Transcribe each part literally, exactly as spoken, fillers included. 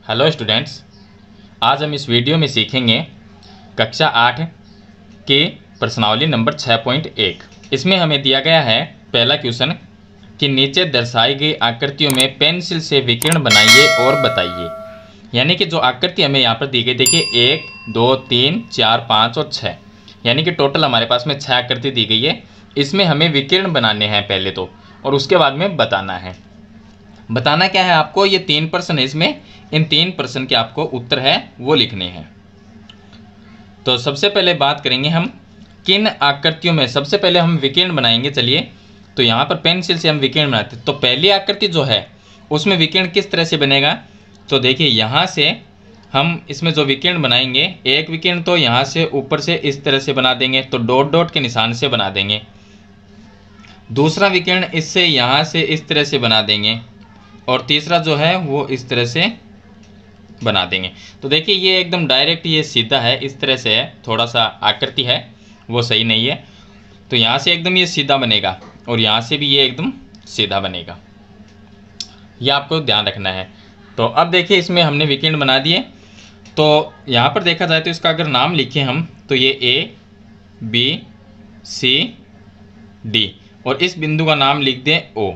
Hello students, आज हम इस वीडियो में सीखेंगे कक्षा आठ के प्रश्नावली नंबर छः पॉइंट एक। इसमें हमें दिया गया है पहला क्वेश्चन कि नीचे दर्शाई गई आकृतियों में पेंसिल से विकिरण बनाइए और बताइए। यानी कि जो आकृति हमें यहाँ पर दी गई, देखिए एक दो तीन चार पाँच और छः, यानी कि टोटल हमारे पास में छः आकृति दी गई है। इसमें हमें विकिरण बनाने हैं पहले तो, और उसके बाद में बताना है। बताना क्या है आपको, ये तीन प्रश्न है, इसमें इन तीन प्रश्न के आपको उत्तर है वो लिखने हैं। तो सबसे पहले बात करेंगे हम किन आकृतियों में सबसे पहले हम विकिरण बनाएंगे। चलिए, तो यहाँ पर पेंसिल से हम विकिरण बनाते हैं। तो पहली आकृति जो है उसमें विकिरण किस तरह से बनेगा, तो देखिए यहाँ से हम इसमें जो विकिरण बनाएंगे, एक विकिरण तो यहाँ से ऊपर से इस तरह से बना देंगे, तो डॉट डॉट के निशान से बना देंगे। दूसरा विकिरण इससे यहाँ से इस तरह से बना देंगे, और तीसरा जो है वो इस तरह से बना देंगे। तो देखिए ये एकदम डायरेक्ट ये सीधा है, इस तरह से है, थोड़ा सा आकृति है वो सही नहीं है। तो यहाँ से एकदम ये सीधा बनेगा और यहाँ से भी ये एकदम सीधा बनेगा, ये आपको ध्यान रखना है। तो अब देखिए इसमें हमने विकिरण बना दिए। तो यहाँ पर देखा जाए तो इसका अगर नाम लिखें हम, तो ये ए बी सी डी, और इस बिंदु का नाम लिख दें ओ।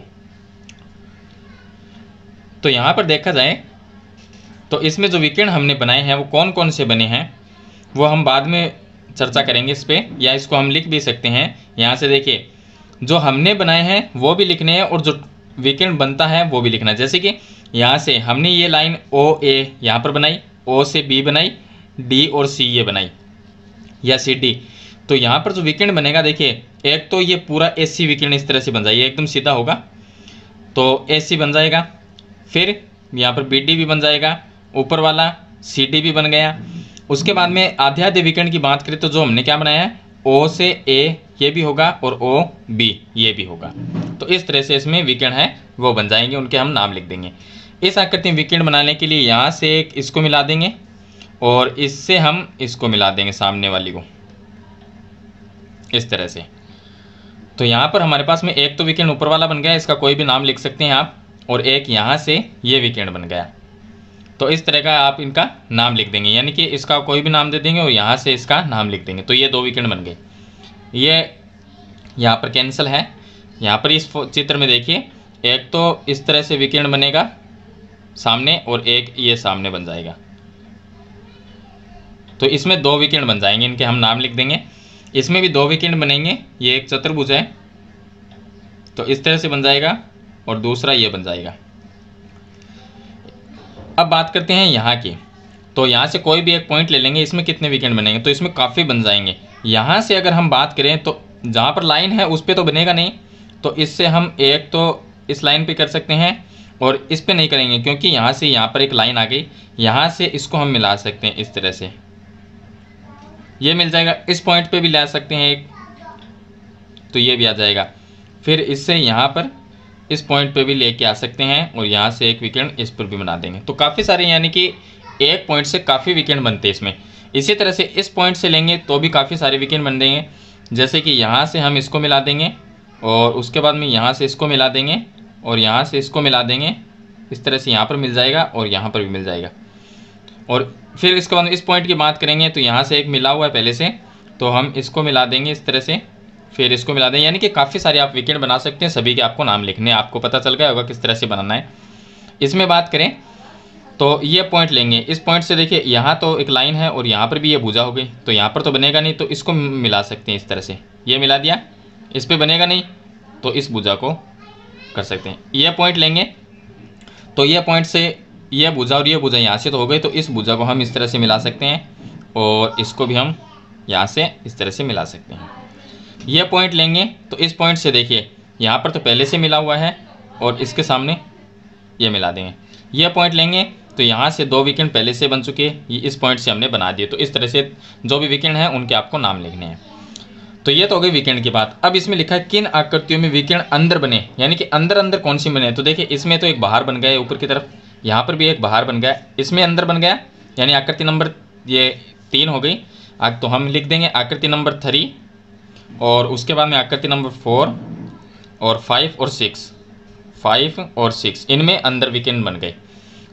तो यहाँ पर देखा जाए तो इसमें जो विकिरण हमने बनाए हैं वो कौन कौन से बने हैं वो हम बाद में चर्चा करेंगे इस पर, या इसको हम लिख भी सकते हैं। यहाँ से देखिए जो हमने बनाए हैं वो भी लिखने हैं और जो विकिरण बनता है वो भी लिखना है। जैसे कि यहाँ से हमने ये लाइन ओ ए यहाँ पर बनाई, ओ से बी बनाई, डी और सी ये बनाई, या सी डी। तो यहाँ पर जो विकिरण बनेगा, देखिए एक तो ये पूरा ए सी विकिरण इस तरह से बन जाएगा, एकदम सीधा होगा, तो ए सी बन जाएगा। फिर यहाँ पर बी डी भी बन जाएगा, ऊपर वाला सी डी भी बन गया। उसके बाद में आधे आधे विकिरण की बात करें तो जो हमने क्या बनाया है, ओ से ए ये भी होगा और ओ बी ये भी होगा। तो इस तरह से इसमें विकिरण है वो बन जाएंगे, उनके हम नाम लिख देंगे। इस आकृति में विकिरण बनाने के लिए यहाँ से एक इसको मिला देंगे और इससे हम इसको मिला देंगे सामने वाली को, इस तरह से। तो यहाँ पर हमारे पास में एक तो विकिरण ऊपर वाला बन गया, इसका कोई भी नाम लिख सकते हैं आप, और एक यहाँ से ये विकिरण बन गया। तो इस तरह का आप इनका नाम लिख देंगे, यानी कि इसका कोई भी नाम दे देंगे और यहाँ से इसका नाम लिख देंगे। तो ये दो विकिरण बन गए। ये यहाँ पर कैंसिल है। यहाँ पर इस चित्र में देखिए एक तो इस तरह से विकिरण बनेगा सामने, और एक ये सामने बन जाएगा। तो इसमें दो विकिरण बन जाएंगे, इनके हम नाम लिख देंगे। इसमें भी दो विकिरण बनेंगे, ये एक चतुर्भुज है तो इस तरह से बन जाएगा, और दूसरा ये बन जाएगा। अब बात करते हैं यहाँ की। तो यहाँ से कोई भी एक पॉइंट ले लेंगे, इसमें कितने विकिरण बनेंगे, तो इसमें काफ़ी बन जाएंगे। यहाँ से अगर हम बात करें तो जहाँ पर लाइन है उस पर तो बनेगा नहीं, तो इससे हम एक तो इस लाइन पे कर सकते हैं और इस पे नहीं करेंगे, क्योंकि यहाँ से यहाँ पर एक लाइन आ गई, यहाँ से इसको हम मिला सकते हैं इस तरह से, ये मिल जाएगा। इस पॉइंट पे भी ला सकते हैं एक, तो ये भी आ जाएगा। फिर इससे यहाँ पर इस पॉइंट पे भी लेके आ सकते हैं, और यहाँ से एक विकिरण इस पर भी बना देंगे। तो काफ़ी सारे, यानी कि एक पॉइंट से काफ़ी विकिरण बनते हैं इसमें। इसी तरह से इस पॉइंट से लेंगे तो भी काफ़ी सारे विकिरण बन देंगे। जैसे कि यहाँ से हम इसको मिला देंगे, और उसके बाद में यहाँ से इसको मिला देंगे, और यहाँ से इसको मिला देंगे, इस तरह से यहाँ पर मिल जाएगा और यहाँ पर भी मिल जाएगा। और फिर इसके बाद इस पॉइंट की बात करेंगे तो यहाँ से एक मिला हुआ है पहले से, तो हम इसको मिला देंगे इस तरह से, फिर इसको मिला दें। यानी कि काफ़ी सारे आप विकिरण बना सकते हैं, सभी के आपको नाम लिखने हैं। आपको पता चल गया होगा किस तरह से बनाना है। इसमें बात करें तो ये पॉइंट लेंगे, इस पॉइंट से देखिए यहाँ तो एक लाइन है और यहाँ पर भी ये भुजा हो गई, तो यहाँ पर तो बनेगा नहीं, तो इसको मिला सकते हैं इस तरह से, ये मिला दिया। इस पर बनेगा नहीं तो इस भुजा को कर सकते हैं। ये पॉइंट लेंगे तो ये पॉइंट से ये भुजा और ये भुजा यहाँ से तो हो गई, तो इस भुजा को हम इस तरह से मिला सकते हैं, और इसको भी हम यहाँ से इस तरह से मिला सकते हैं। ये पॉइंट लेंगे तो इस पॉइंट से देखिए यहाँ पर तो पहले से मिला हुआ है, और इसके सामने ये मिला देंगे। ये पॉइंट लेंगे तो यहाँ से दो विकिरण पहले से बन चुके हैं, ये इस पॉइंट से हमने बना दिए। तो इस तरह से जो भी विकिरण है उनके आपको नाम लिखने हैं। तो ये तो हो गई विकिरण की बात। अब इसमें लिखा है किन आकृतियों में विकिरण अंदर बने, यानी कि अंदर अंदर कौन सी बने। तो देखिए इसमें तो एक बाहर बन गया ऊपर की तरफ, यहाँ पर भी एक बाहर बन गया, इसमें अंदर बन गया, यानी आकृति नंबर ये तीन हो गई। तो हम लिख देंगे आकृति नंबर थ्री, और उसके बाद में आकृति नंबर फोर और फाइव और सिक्स, फाइव और सिक्स, इनमें अंदर विकिरण बन गए।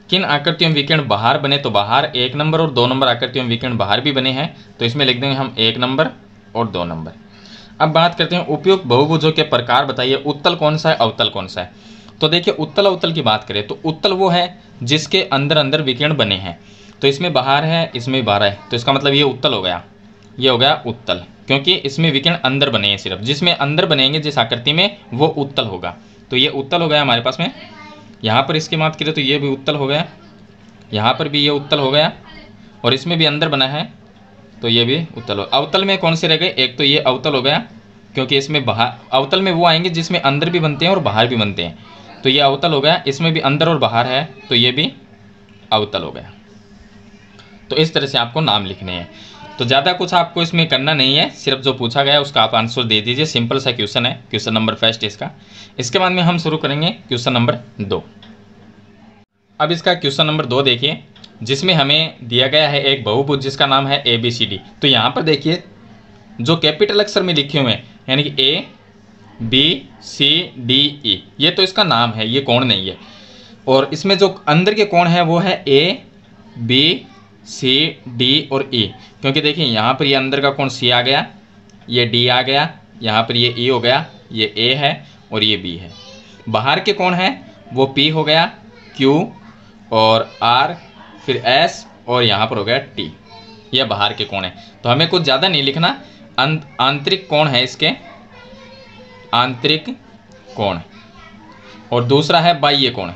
किन आकृतियों में विकर्ण बाहर बने, तो बाहर एक नंबर और दो नंबर आकृतियों में विकर्ण बाहर भी बने हैं, तो इसमें लिख देंगे हम एक नंबर और दो नंबर। अब बात करते हैं उपयुक्त बहुभुजों के प्रकार बताइए, उत्तल कौन सा है, अवतल कौन सा है। तो देखिए उत्तल अवतल की बात करें तो उत्तल वो है जिसके अंदर अंदर विकर्ण बने हैं, तो इसमें बाहर है इसमें बाहर है, तो इसका मतलब ये उत्तल हो गया, ये हो गया उत्तल, क्योंकि इसमें विकर्ण अंदर बने हैं सिर्फ, जिसमें अंदर बनेंगे जिस आकृति में वो उत्तल होगा, तो ये उत्तल हो गया हमारे पास में। यहाँ पर इसकी बात करें तो ये भी उत्तल हो गया, यहाँ पर भी ये उत्तल हो गया, और इसमें भी अंदर बना है तो ये भी उत्तल हो। अवतल में कौन से रह गए, एक तो ये अवतल हो गया क्योंकि इसमें बाहर, अवतल में वो आएंगे जिसमें अंदर भी बनते हैं और बाहर भी बनते हैं, तो ये अवतल हो गया, इसमें भी अंदर और बाहर है तो ये भी अवतल हो गया। तो इस तरह से आपको नाम लिखने हैं, तो ज़्यादा कुछ आपको इसमें करना नहीं है, सिर्फ जो पूछा गया है उसका आप आंसर दे दीजिए, सिंपल सा क्वेश्चन है, क्वेश्चन नंबर फर्स्ट इसका। इसके बाद में हम शुरू करेंगे क्वेश्चन नंबर दो। अब इसका क्वेश्चन नंबर दो देखिए, जिसमें हमें दिया गया है एक बहुभुज जिसका नाम है ए बी सी डी। तो यहाँ पर देखिए जो कैपिटल अक्षर में लिखे हुए हैं, यानी कि A B C D E, ये तो इसका नाम है, ये कोण नहीं है, और इसमें जो अंदर के कोण है वो है ए बी सी डी और ई, क्योंकि देखिए यहाँ पर ये अंदर का कोण सी आ गया, ये डी आ गया, यहाँ पर ये ई हो गया, ये ए है और ये बी है। बाहर के कोण है वो पी हो गया, क्यू और आर, फिर एस और यहाँ पर हो गया टी, यह बाहर के कोण है। तो हमें कुछ ज़्यादा नहीं लिखना, आंतरिक कोण है इसके, आंतरिक कोण, और दूसरा है बाह्य कोण।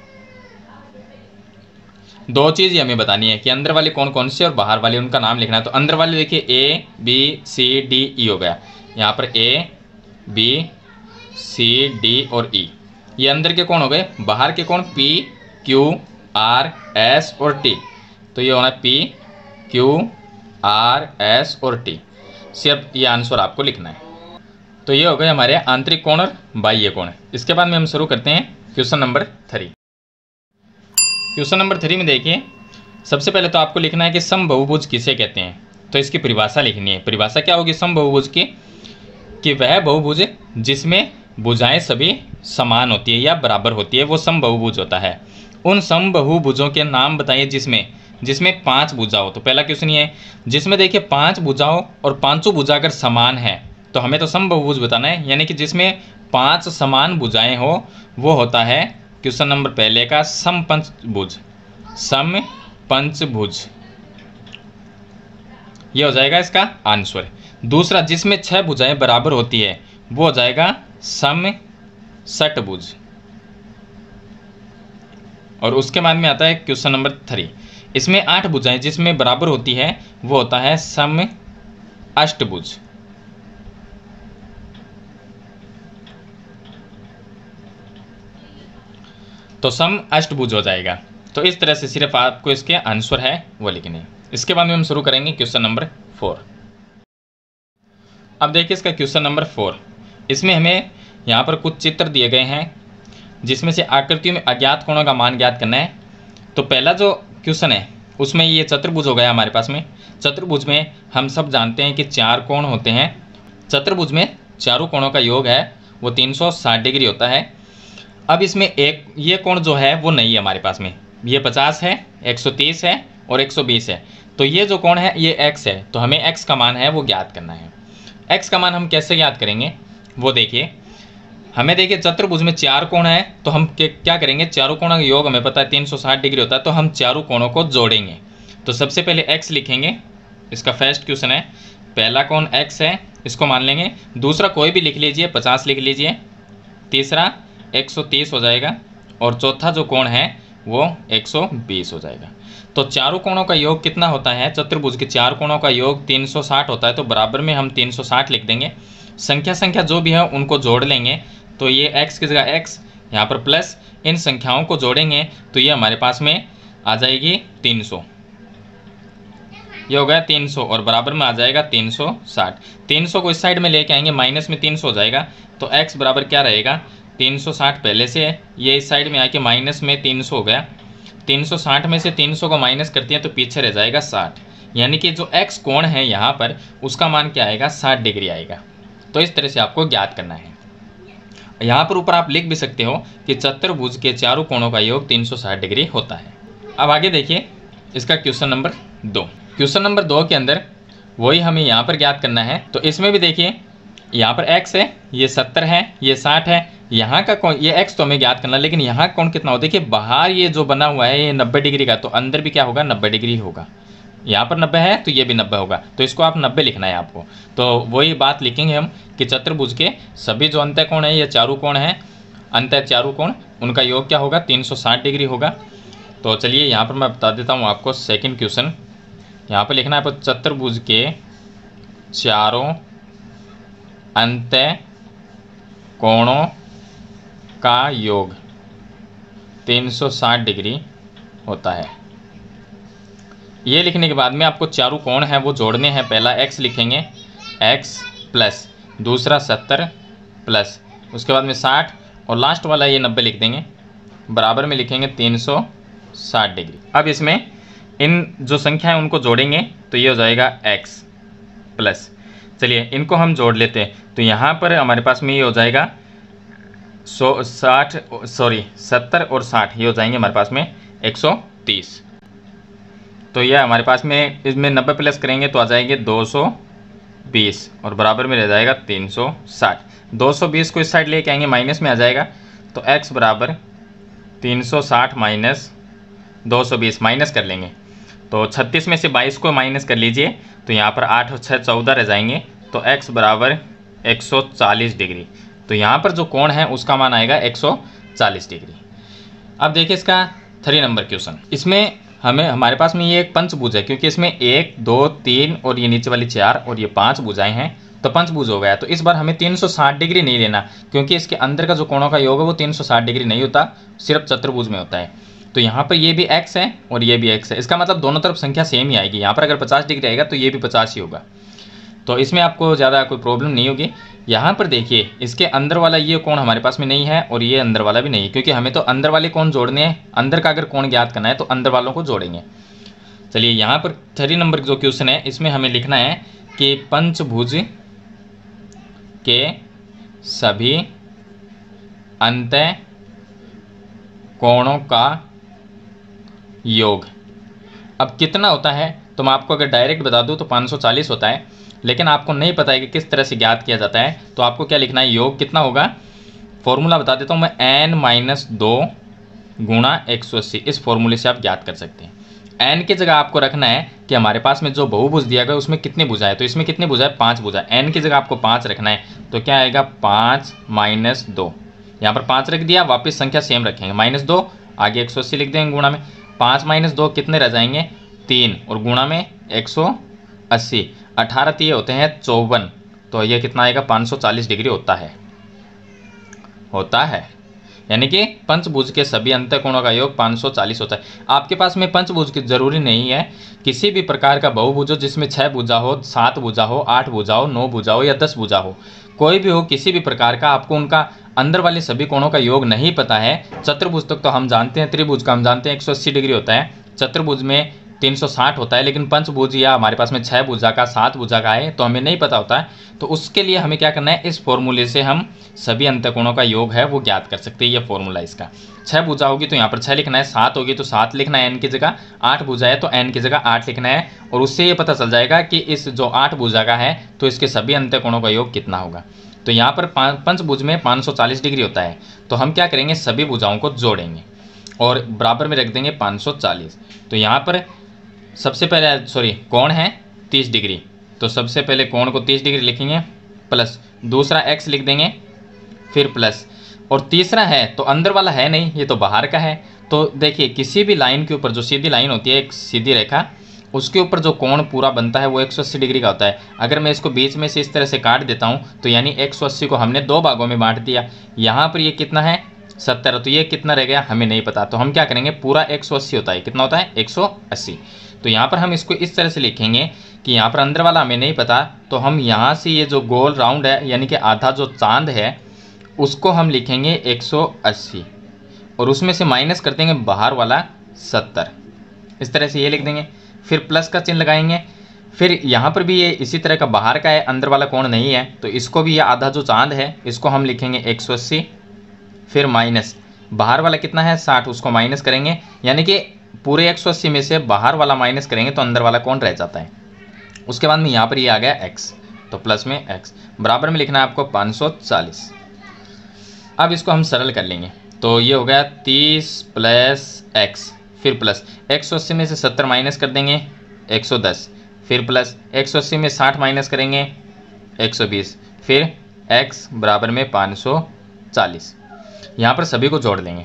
दो चीज़ हमें बतानी है कि अंदर वाले कोण कौन से और बाहर वाले, उनका नाम लिखना है। तो अंदर वाले देखिए A B C D E हो गया, यहाँ पर ए बी सी डी और ई, ये अंदर के कोण हो गए। बाहर के कोण पी क्यू आर एस और टी, तो ये होना है पी क्यू आर एस और टी, सिर्फ ये आंसर आपको लिखना है। तो ये हो गए हमारे आंतरिक कोण और बाह्य कोण। इसके बाद में हम शुरू करते हैं question number three. Question number three में देखिए, सबसे पहले तो आपको लिखना है कि समबहुभुज किसे कहते हैं, तो इसकी परिभाषा लिखनी है। परिभाषा क्या होगी समबहुभुज की, कि वह बहुभुज जिसमें भुजाएं सभी समान होती है या बराबर होती है वो समबहुभुज होता है। उन समबहुभुजों के नाम बताइए जिसमें जिसमें पांच भुजा हो। तो पहला क्वेश्चन ये है, जिसमें देखिए पांच भुजाओं और पांचों भुजा अगर समान है तो हमें तो समबहुभुज बताना है, यानी कि जिसमें पांच समान भुजाएं हो वो होता है क्वेश्चन नंबर पहले का समपंचभुज, समपंचभुज, ये हो जाएगा इसका आंसर। दूसरा, जिसमें छह भुजाएं बराबर होती है वो हो जाएगा समषटभुज, और उसके बाद में आता है क्वेश्चन नंबर थ्री, इसमें आठ भुजाएं जिसमें बराबर होती है वो होता है समअष्टभुज। तो समअष्टभुज हो जाएगा। तो इस तरह से सिर्फ आपको इसके आंसर है वो लिखने। इसके बाद में हम शुरू करेंगे क्वेश्चन नंबर फोर। अब देखिए इसका क्वेश्चन नंबर फोर, इसमें हमें यहाँ पर कुछ चित्र दिए गए हैं जिसमें से आकृतियों में अज्ञात कोणों का मान ज्ञात करना है। तो पहला जो क्वेश्चन है उसमें ये चतुर्भुज हो गया हमारे पास में। चतुर्भुज में हम सब जानते हैं कि चार कोण होते हैं। चतुर्भुज में चारों कोणों का योग है वो तीन सौ साठ डिग्री होता है। अब इसमें एक ये कोण जो है वो नहीं है हमारे पास में, ये पचास है, एक सौ तीस है और एक सौ बीस है। तो ये जो कोण है ये x है, तो हमें x का मान है वो ज्ञात करना है। x का मान हम कैसे ज्ञात करेंगे वो देखिए, हमें देखिए चतुर्भुज में चार कोण है तो हम क्या करेंगे, चारों कोणों का योग हमें पता है तीन सौ साठ डिग्री होता है, तो हम चारों कोणों को जोड़ेंगे। तो सबसे पहले x लिखेंगे, इसका फर्स्ट क्वेश्चन है, पहला कोण x है इसको मान लेंगे। दूसरा कोई भी लिख लीजिए, पचास लिख लीजिए। तीसरा एक सौ तीस हो जाएगा और चौथा जो कोण है वो एक सौ बीस हो जाएगा। तो चारों कोणों का योग कितना होता है, चतुर्भुज के चार कोणों का योग तीन सौ साठ होता है, तो बराबर में हम तीन सौ साठ लिख देंगे। संख्या संख्या जो भी है उनको जोड़ लेंगे, तो ये x की जगह x, यहाँ पर प्लस, इन संख्याओं को जोड़ेंगे तो ये हमारे पास में आ जाएगी तीन सौ, ये हो गया तीन सौ और बराबर में आ जाएगा तीन सौ साठ। तीन सौ को इस साइड में लेके आएंगे, माइनस में तीन सौ हो जाएगा, तो x बराबर क्या रहेगा, तीन सौ साठ पहले से है, ये इस साइड में आके माइनस में तीन सौ हो गया। तीन सौ साठ में से तीन सौ को माइनस करती है तो पीछे रह जाएगा साठ, यानी कि जो x कोण है यहाँ पर उसका मान क्या आएगा, साठ डिग्री आएगा। तो इस तरह से आपको ज्ञात करना है। यहाँ पर ऊपर आप लिख भी सकते हो कि चतुर्भुज के चारों कोणों का योग तीन सौ साठ डिग्री होता है। अब आगे देखिए इसका क्वेश्चन नंबर दो। क्वेश्चन नंबर दो के अंदर वही हमें यहाँ पर ज्ञात करना है। तो इसमें भी देखिए यहाँ पर x है, ये सत्तर है, ये साठ है, यहाँ का कौन, ये x तो हमें ज्ञात करना, लेकिन यहाँ कौन कितना हो। देखिए बाहर ये जो बना हुआ है ये नब्बे डिग्री का, तो अंदर भी क्या होगा, नब्बे डिग्री होगा। यहाँ पर नब्बे है तो ये भी नब्बे होगा, तो इसको आप नब्बे लिखना है आपको। तो वही बात लिखेंगे हम कि चतुर्भुज के सभी जो अंतः कोण है, ये चारों कोण है, अंतः चारों कोण, उनका योग क्या होगा, तीन सौ साठ डिग्री होगा। तो चलिए यहाँ पर मैं बता देता हूँ आपको सेकंड क्वेश्चन। यहाँ पर लिखना है चतुर्भुज के चारों अंतः कोणों का योग तीन सौ साठ डिग्री होता है। ये लिखने के बाद में आपको चारों कोण हैं वो जोड़ने हैं। पहला x लिखेंगे, x प्लस दूसरा सत्तर प्लस उसके बाद में साठ और लास्ट वाला ये नब्बे लिख देंगे, बराबर में लिखेंगे तीन सौ साठ डिग्री। अब इसमें इन जो संख्या है उनको जोड़ेंगे तो ये हो जाएगा x प्लस, चलिए इनको हम जोड़ लेते हैं। तो यहाँ पर हमारे पास में ये हो जाएगा सौ साठ सॉरी सत्तर और साठ, ये हो जाएंगे हमारे पास में एक सौ तीस। तो यह हमारे पास में इसमें नब्बे प्लस करेंगे तो आ जाएंगे दो सौ बीस और बराबर में रह जाएगा तीन सौ साठ। दो सौ बीस को इस साइड लेके आएंगे, माइनस में आ जाएगा, तो x बराबर तीन सौ साठ माइनस दो सौ बीस, माइनस कर लेंगे तो छत्तीस में से बाईस को माइनस कर लीजिए, तो यहाँ पर आठ और छः चौदह रह जाएंगे, तो x बराबर एक सौ चालीस डिग्री। तो यहाँ पर जो कोण है उसका मान आएगा एक सौ चालीस डिग्री। अब देखिए इसका थ्री नंबर क्वेश्चन। इसमें हमें हमारे पास में ये एक पंचभुज है, क्योंकि इसमें एक दो तीन और ये नीचे वाली चार और ये पांच भुजाएं हैं, तो पंचभुज हो गया। तो इस बार हमें तीन सौ साठ डिग्री नहीं लेना, क्योंकि इसके अंदर का जो कोणों का योग है वो तीन सौ साठ डिग्री नहीं होता, सिर्फ चतुर्भुज में होता है। तो यहाँ पर ये भी x है और ये भी x है, इसका मतलब दोनों तरफ संख्या सेम ही आएगी। यहाँ पर अगर पचास डिग्री आएगा तो ये भी पचास ही होगा, तो इसमें आपको ज़्यादा कोई प्रॉब्लम नहीं होगी। यहाँ पर देखिए इसके अंदर वाला ये कोण हमारे पास में नहीं है और ये अंदर वाला भी नहीं है, क्योंकि हमें तो अंदर वाले कोण जोड़ने हैं। अंदर का अगर कोण ज्ञात करना है तो अंदर वालों को जोड़ेंगे। चलिए यहाँ पर थ्री नंबर जो क्वेश्चन है इसमें हमें लिखना है कि पंचभुज के सभी अंतः कोणों का योग अब कितना होता है। तो मैं आपको अगर डायरेक्ट बता दूं तो पाँच सौ चालीस होता है, लेकिन आपको नहीं पता है कि किस तरह से ज्ञात किया जाता है। तो आपको क्या लिखना है, योग कितना होगा, फॉर्मूला बता देता हूं मैं, एन माइनस दो गुणा एक सौ अस्सी। इस फॉर्मूले से आप ज्ञात कर सकते हैं। एन की जगह आपको रखना है कि हमारे पास में जो बहुभुज दिया गया उसमें कितनी भुजाएं, तो इसमें कितनी भुजाएं, पाँच भुजाएं। एन की जगह आपको पाँच रखना है, तो क्या आएगा, पाँच माइनस दो। यहाँ पर पाँच रख दिया, वापस संख्या सेम रखेंगे, माइनस दो, आगे एक सौ अस्सी लिख देंगे गुणा में। पाँच माइनस दो कितने रह जाएंगे, तीन, और गुणा में एक सौ अस्सी, अठारह तीन होते हैं चौवन, तो ये कितना आएगा, पाँच सौ चालीस डिग्री होता है होता है यानी कि पंचभुज के सभी अंतःकोणों का योग पाँच सौ चालीस होता है। आपके पास में पंचभुज की जरूरी नहीं है, किसी भी प्रकार का बहुभुज हो जिसमें छः भुजा हो, सात भुजा हो, आठ भुजा हो, नौ भुजा हो या दस भुजा हो, कोई भी हो, किसी भी प्रकार का, आपको उनका अंदर वाले सभी कोणों का योग नहीं पता है। चतुर्भुज तक तो हम जानते हैं, त्रिभुज का हम जानते हैं एक सौ अस्सी डिग्री होता है, चतुर्भुज में तीन सौ साठ होता है, लेकिन पंचभुज या हमारे पास में छः भुजा का, सात भुजा का है तो हमें नहीं पता होता है। तो उसके लिए हमें क्या करना है, इस फॉर्मूले से हम सभी अंतःकोणों का योग है वो ज्ञात कर सकते हैं। ये फॉर्मूला इसका, छः भुजा होगी तो यहाँ पर छः लिखना है, सात होगी तो सात लिखना है एन की जगह, आठ भुजा है तो एन की जगह आठ लिखना है, और उससे ये पता चल जाएगा कि इस जो आठ भुजा का है तो इसके सभी अंतःकोणों का योग कितना होगा। तो यहाँ पर पंचभुज में पाँच सौ चालीस डिग्री होता है, तो हम क्या करेंगे, सभी भुजाओं को जोड़ेंगे और बराबर में रख देंगे पाँच सौ चालीस। तो यहाँ पर सबसे पहले सॉरी कोण है तीस डिग्री, तो सबसे पहले कोण को तीस डिग्री लिखेंगे, प्लस दूसरा x लिख देंगे, फिर प्लस, और तीसरा है तो अंदर वाला है नहीं, ये तो बाहर का है। तो देखिए किसी भी लाइन के ऊपर जो सीधी लाइन होती है, एक सीधी रेखा, उसके ऊपर जो कोण पूरा बनता है वो एक सौ अस्सी डिग्री का होता है। अगर मैं इसको बीच में से इस तरह से काट देता हूँ तो यानी एक सौ अस्सी को हमने दो भागों में बांट दिया। यहाँ पर ये कितना है, सत्तर, तो ये कितना रह गया हमें नहीं पता, तो हम क्या करेंगे, पूरा एक सौ अस्सी होता है, कितना होता है, एक सौ अस्सी। तो यहाँ पर हम इसको इस तरह से लिखेंगे कि यहाँ पर अंदर वाला हमें नहीं पता, तो हम यहाँ से ये जो गोल राउंड है यानी कि आधा जो चांद है उसको हम लिखेंगे एक सौ अस्सी, और उसमें से माइनस कर देंगे बाहर वाला सत्तर, इस तरह से ये लिख देंगे, फिर प्लस का चिन्ह लगाएंगे। फिर यहाँ पर भी ये इसी तरह का बाहर का है, अंदर वाला कोण नहीं है, तो इसको भी ये आधा जो चांद है इसको हम लिखेंगे एक सौ अस्सी, फिर माइनस बाहर वाला कितना है साठ, उसको माइनस करेंगे, यानी कि पूरे एक सौ अस्सी में से बाहर वाला माइनस करेंगे तो अंदर वाला कौन रह जाता है। उसके बाद में यहाँ पर ये यह आ गया x, तो प्लस में x बराबर में लिखना है आपको पाँच सौ चालीस। अब इसको हम सरल कर लेंगे तो ये हो गया तीस प्लस एक्स, फिर प्लस एक सौ अस्सी में से सत्तर माइनस कर देंगे एक सौ दस, फिर प्लस एक सौ अस्सी में साठ माइनस करेंगे एक सौ बीस, फिर x बराबर में पाँच सौ चालीस। यहाँ पर सभी को जोड़ लेंगे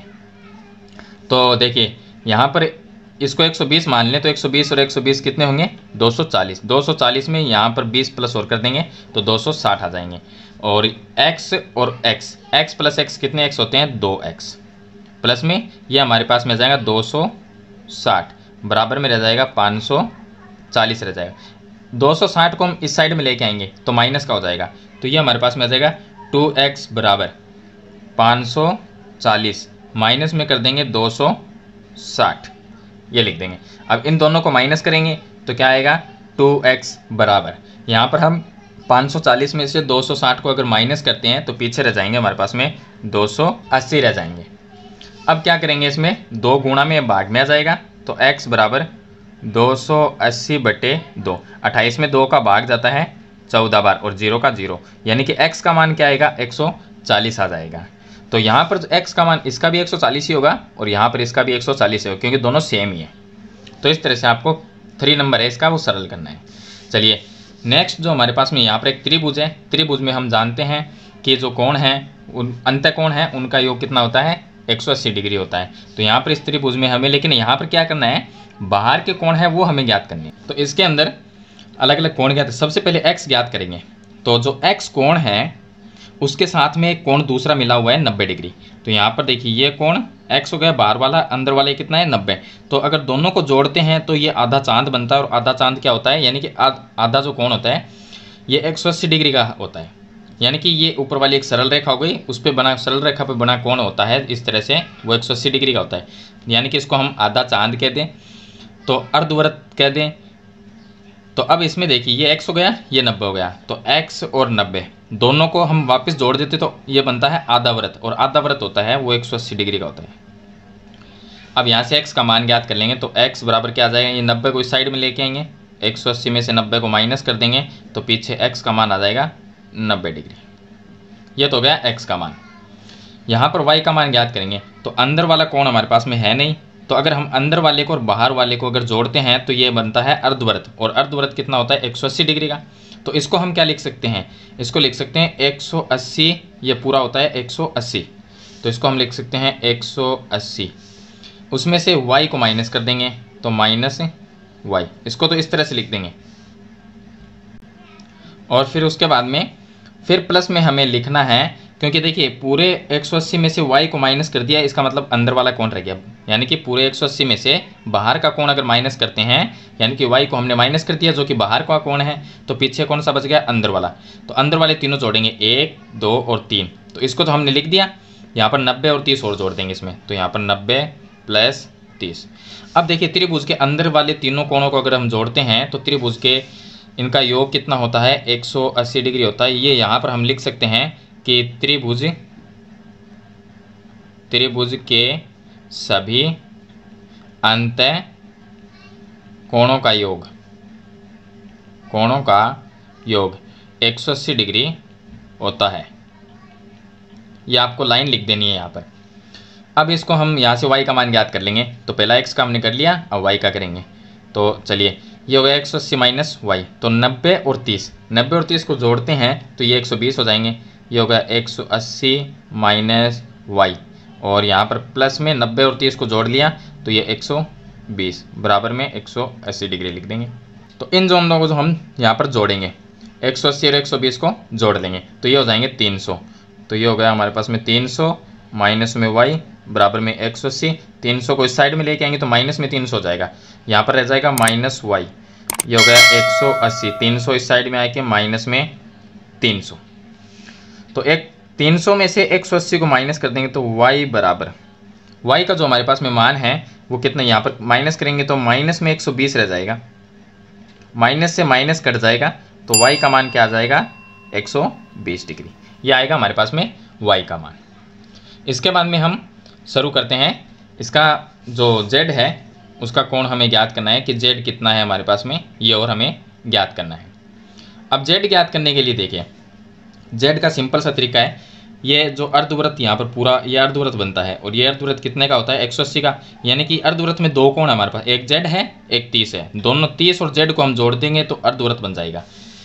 तो देखिए यहाँ पर इसको एक सौ बीस मान लें तो एक सौ बीस और एक सौ बीस कितने होंगे दो सौ चालीस। दो सौ चालीस में यहाँ पर बीस प्लस और कर देंगे तो दो सौ साठ आ जाएंगे। और x और x, x प्लस x कितने x होते हैं दो एक्स, प्लस में ये हमारे पास में आ जाएगा दो सौ साठ, बराबर में रह जाएगा पाँच सौ चालीस रह जाएगा। दो सौ साठ को हम इस साइड में लेके आएंगे तो माइनस का हो जाएगा, तो ये हमारे पास में आ जाएगा टू एक्स बराबर पाँच सौ चालीस माइनस में कर देंगे दो सौ साठ, ये लिख देंगे। अब इन दोनों को माइनस करेंगे तो क्या आएगा टू एक्स बराबर, यहाँ पर हम पाँच सौ चालीस में से दो सौ साठ को अगर माइनस करते हैं तो पीछे रह जाएंगे हमारे पास में दो सौ अस्सी रह जाएंगे। अब क्या करेंगे इसमें दो गुणा में भाग में आ जाएगा तो x बराबर दो सौ अस्सी बटे दो, अट्ठाईस में दो का भाग जाता है चौदह बार और जीरो का जीरो, यानी कि x का मान क्या आएगा एक सौ चालीस आ जाएगा। तो यहाँ पर x का मान इसका भी एक सौ चालीस ही होगा और यहाँ पर इसका भी एक सौ चालीस ही होगा क्योंकि दोनों सेम ही है। तो इस तरह से आपको थ्री नंबर है इसका वो सरल करना है। चलिए नेक्स्ट जो हमारे पास में यहाँ पर एक त्रिभुज है, त्रिभुज में हम जानते हैं कि जो कोण है उन अंतःकोण है उनका योग कितना होता है एक सौ अस्सी डिग्री होता है। तो यहाँ पर इस त्रिभुज में हमें लेकिन यहाँ पर क्या करना है बाहर के कोण है वो हमें ज्ञात करने हैं। तो इसके अंदर अलग अलग कोण ज्ञात, सबसे पहले x ज्ञात करेंगे। तो जो x कोण है उसके साथ में एक कोण दूसरा मिला हुआ है नब्बे डिग्री। तो यहाँ पर देखिए ये कोण x हो गया बाहर वाला, अंदर वाला कितना है नब्बे। तो अगर दोनों को जोड़ते हैं तो ये आधा चांद बनता है और आधा चांद क्या होता है यानी कि आधा जो कोण होता है ये एक सौ अस्सी डिग्री का होता है। यानी कि ये ऊपर वाली एक सरल रेखा हो गई, उस पर बना सरल रेखा पर बना कोण होता है इस तरह से वो एक सौ अस्सी डिग्री का होता है। यानी कि इसको हम आधा चांद कह दें तो अर्धवृत्त कह दें। तो अब इसमें देखिए ये x हो गया ये नब्बे हो गया, तो x और नब्बे दोनों को हम वापस जोड़ देते तो ये बनता है आधा वृत्त, और आधा वृत्त होता है वो एक सौ अस्सी डिग्री का होता है। अब यहाँ से x का मान ज्ञात कर लेंगे तो x बराबर क्या आ जाएगा, ये नब्बे को इस साइड में लेके आएंगे, एक सौ अस्सी में से नब्बे को माइनस कर देंगे तो पीछे x का मान आ जाएगा नब्बे डिग्री। ये तो हो गया x का मान। यहाँ पर y का मान ज्ञात करेंगे तो अंदर वाला कोण हमारे पास में है नहीं, तो अगर हम अंदर वाले को और बाहर वाले को अगर जोड़ते हैं तो ये बनता है अर्धवृत्त, और अर्धवृत्त कितना होता है एक सौ अस्सी डिग्री का। तो इसको हम क्या लिख सकते हैं, इसको लिख सकते हैं एक सौ अस्सी, ये पूरा होता है एक सौ अस्सी, तो इसको हम लिख सकते हैं एक सौ अस्सी। उसमें से y को माइनस कर देंगे तो माइनस y, इसको तो इस तरह से लिख देंगे। और फिर उसके बाद में फिर प्लस में हमें लिखना है, क्योंकि देखिए पूरे एक सौ अस्सी में से y को माइनस कर दिया, इसका मतलब अंदर वाला कोण रह गया। यानी कि पूरे एक सौ अस्सी में से बाहर का कोण अगर माइनस करते हैं, यानी कि y को हमने माइनस कर दिया जो कि बाहर का कोण है, तो पीछे कौन सा बच गया अंदर वाला। तो अंदर वाले तीनों जोड़ेंगे एक दो और तीन, तो इसको तो हमने लिख दिया। यहाँ पर नब्बे और तीस और जोड़ देंगे इसमें, तो यहाँ पर नब्बे प्लस तीस। अब देखिए त्रिभुज के अंदर वाले तीनों कोणों को अगर हम जोड़ते हैं तो त्रिभुज के इनका योग कितना होता है एक सौ अस्सी डिग्री होता है। ये यहाँ पर हम लिख सकते हैं कि त्रिभुज त्रिभुज के सभी अंतः कोणों का योग कोणों का योग एक सौ अस्सी डिग्री होता है। ये आपको लाइन लिख देनी है यहाँ पर। अब इसको हम यहाँ से y का मान ज्ञात कर लेंगे, तो पहला x का हमने कर लिया, अब y का करेंगे। तो चलिए ये हो गया एक सौ अस्सी माइनस वाई, तो नब्बे और तीस, नब्बे और तीस को जोड़ते हैं तो ये एक सौ बीस हो जाएंगे। ये होगा एक सौ अस्सी माइनस वाई, और यहाँ पर प्लस में नब्बे और तीस को जोड़ लिया तो ये एक सौ बीस बराबर में एक सौ अस्सी डिग्री लिख देंगे। तो इन दोनों को जो हम यहाँ पर जोड़ेंगे एक सौ अस्सी और एक सौ बीस को जोड़ लेंगे तो ये हो जाएंगे तीन सौ। तो ये हो गया हमारे पास में तीन सौ माइनस में वाई बराबर में एक सौ अस्सी। तीन सौ को इस साइड में लेके आएंगे तो माइनस में तीन सौ हो जाएगा, यहाँ पर रह जाएगा माइनस वाई। ये हो गया एक सौ अस्सी, तीन सौ इस साइड में आके माइनस में तीन सौ। तो एक तीन सौ में से एक सौ अस्सी को माइनस कर देंगे तो y बराबर y का जो हमारे पास में मान है वो कितना, यहाँ पर माइनस करेंगे तो माइनस में एक सौ बीस रह जाएगा, माइनस से माइनस कट जाएगा तो y का मान क्या आ जाएगा एक सौ बीस डिग्री। ये आएगा हमारे पास में y का मान। इसके बाद में हम शुरू करते हैं, इसका जो z है उसका कोण हमें ज्ञात करना है कि जेड कितना है हमारे पास में, ये और हमें ज्ञात करना है। अब जेड ज्ञात करने के लिए देखिए, जेड का सिंपल सा तरीका है, ये जो अर्धवृत्त यहाँ पर पूरा ये अर्धवृत्त बनता है और ये अर्धवृत्त कितने का होता है एक सौ अस्सी का, यानी कि अर्धवृत्त में दो कोण हमारे पास, एक जेड है एक तीस है, दोनों तीस और जेड को हम जोड़ देंगे तो अर्धवृत्त बन जाएगा।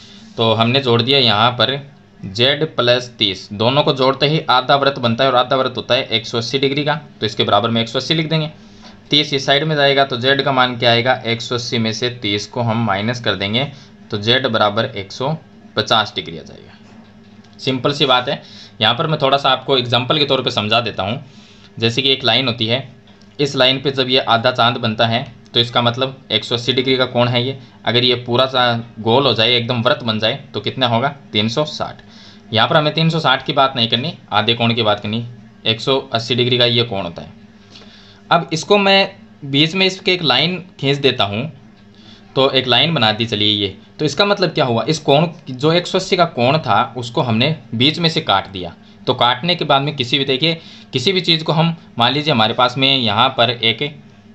तो हमने जोड़ दिया यहाँ पर जेड प्लस तीस, दोनों को जोड़ते ही आधा वृत्त बनता है और आधा वृत्त होता है एक सौ अस्सी डिग्री का, तो इसके बराबर में एक सौ अस्सी लिख देंगे। तीस इस साइड में जाएगा तो जेड का मान क्या आएगा, एक सौ अस्सी में से तीस को हम माइनस कर देंगे तो जेड बराबर एक सौ पचास डिग्री आ जाएगा। सिंपल सी बात है। यहाँ पर मैं थोड़ा सा आपको एग्जांपल के तौर पे समझा देता हूँ। जैसे कि एक लाइन होती है, इस लाइन पे जब ये आधा चांद बनता है तो इसका मतलब एक सौ अस्सी डिग्री का कोण है ये। अगर ये पूरा सा गोल हो जाए, एकदम वृत्त बन जाए तो कितना होगा तीन सौ साठ। यहाँ पर हमें तीन सौ साठ की बात नहीं करनी, आधे कोण की बात करनी। एक सौ अस्सी डिग्री का ये कोण होता है। अब इसको मैं बीच में इसके एक लाइन खींच देता हूँ, तो एक लाइन बना दी चलिए ये, तो इसका मतलब क्या हुआ, इस कोण जो एक सौ अस्सी का कोण था उसको हमने बीच में से काट दिया। तो काटने के बाद में किसी भी देखिए किसी भी चीज़ को हम मान लीजिए हमारे पास में यहाँ पर एक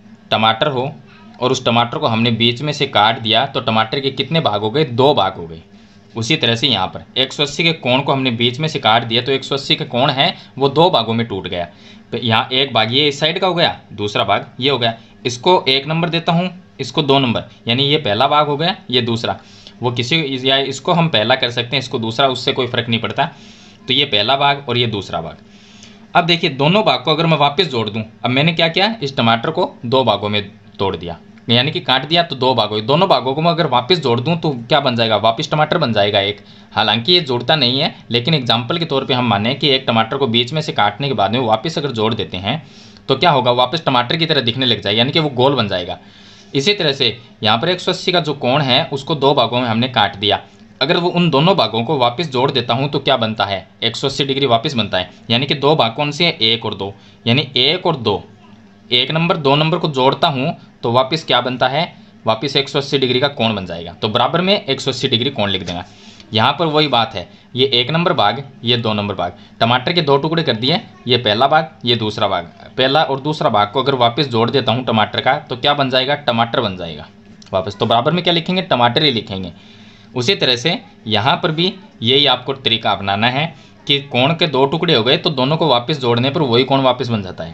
टमाटर हो और उस टमाटर को हमने बीच में से काट दिया तो टमाटर के कितने भाग हो गए, दो भाग हो गए। उसी तरह से यहाँ पर एक सौ अस्सी के कोण को हमने बीच में से काट दिया तो एक सौ अस्सी का कोण है वो दो भागों में टूट गया। तो यहाँ एक भाग ये इस साइड का हो गया, दूसरा भाग ये हो गया। इसको एक नंबर देता हूँ, इसको दो नंबर, यानी ये पहला भाग हो गया, ये दूसरा। वो किसी या इसको हम पहला कर सकते हैं, इसको दूसरा, उससे कोई फ़र्क नहीं पड़ता। तो ये पहला भाग और ये दूसरा भाग। अब देखिए दोनों भाग को अगर मैं वापस जोड़ दूं, अब मैंने क्या किया, इस टमाटर को दो भागों में तोड़ दिया, यानी कि काट दिया तो दो भाग हुए। दोनों भागों को मैं अगर वापस जोड़ दूं तो क्या बन जाएगा, वापस टमाटर बन जाएगा एक। हालांकि ये जोड़ता नहीं है, लेकिन एग्जाम्पल के तौर पे हम माने कि एक टमाटर को बीच में से काटने के बाद में वापस अगर जोड़ देते हैं तो क्या होगा, वापस टमाटर की तरह दिखने लग जाएगा, यानी कि वो गोल बन जाएगा। इसी तरह से यहाँ पर एक सौ अस्सी का जो कोण है उसको दो भागों में हमने काट दिया। अगर वो उन दोनों भागों को वापस जोड़ देता हूँ तो क्या बनता है, एक सौ अस्सी डिग्री वापस बनता है। यानी कि दो भाग कौन से हैं, एक और दो, यानी एक और दो, एक नंबर दो नंबर को जोड़ता हूँ तो वापस क्या बनता है, वापस एक सौ अस्सी डिग्री का कोण बन जाएगा। तो बराबर में एक सौ अस्सी डिग्री कोण लिख देगा। यहाँ पर वही बात है, ये एक नंबर भाग, ये दो नंबर भाग, टमाटर के दो टुकड़े कर दिए, ये पहला भाग, ये दूसरा भाग। पहला और दूसरा भाग को अगर वापस जोड़ देता हूँ टमाटर का तो क्या बन जाएगा, टमाटर बन जाएगा वापस। तो बराबर में क्या लिखेंगे, टमाटर ही लिखेंगे। उसी तरह से यहाँ पर भी यही आपको तरीका अपनाना है कि कोण के दो टुकड़े हो गए तो दोनों को वापस जोड़ने पर वही कोण वापस बन जाता है,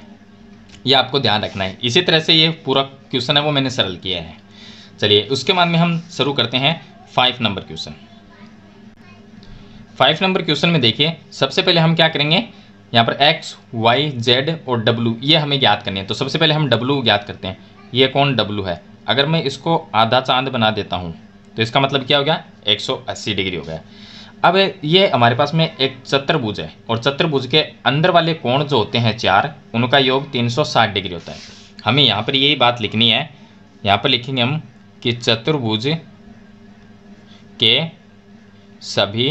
ये आपको ध्यान रखना है। इसी तरह से ये पूरा क्वेश्चन है वो मैंने सरल किया है। चलिए उसके बाद में हम शुरू करते हैं five number question. Five number question में देखिए सबसे पहले हम क्या करेंगे, यहाँ पर एक्स वाई जेड और डब्लू ये हमें ज्ञात करनी है। तो सबसे पहले हम डब्लू ज्ञात करते हैं। ये कौन डब्लू है, अगर मैं इसको आधा चांद बना देता हूँ तो इसका मतलब क्या हो गया, एक सौ अस्सी डिग्री हो गया। अब ये हमारे पास में एक चतुर्भुज है और चतुर्भुज के अंदर वाले कोण जो होते हैं चार, उनका योग तीन सौ साठ डिग्री होता है। हमें यहाँ पर यही बात लिखनी है। यहाँ पर लिखेंगे हम कि चतुर्भुज के सभी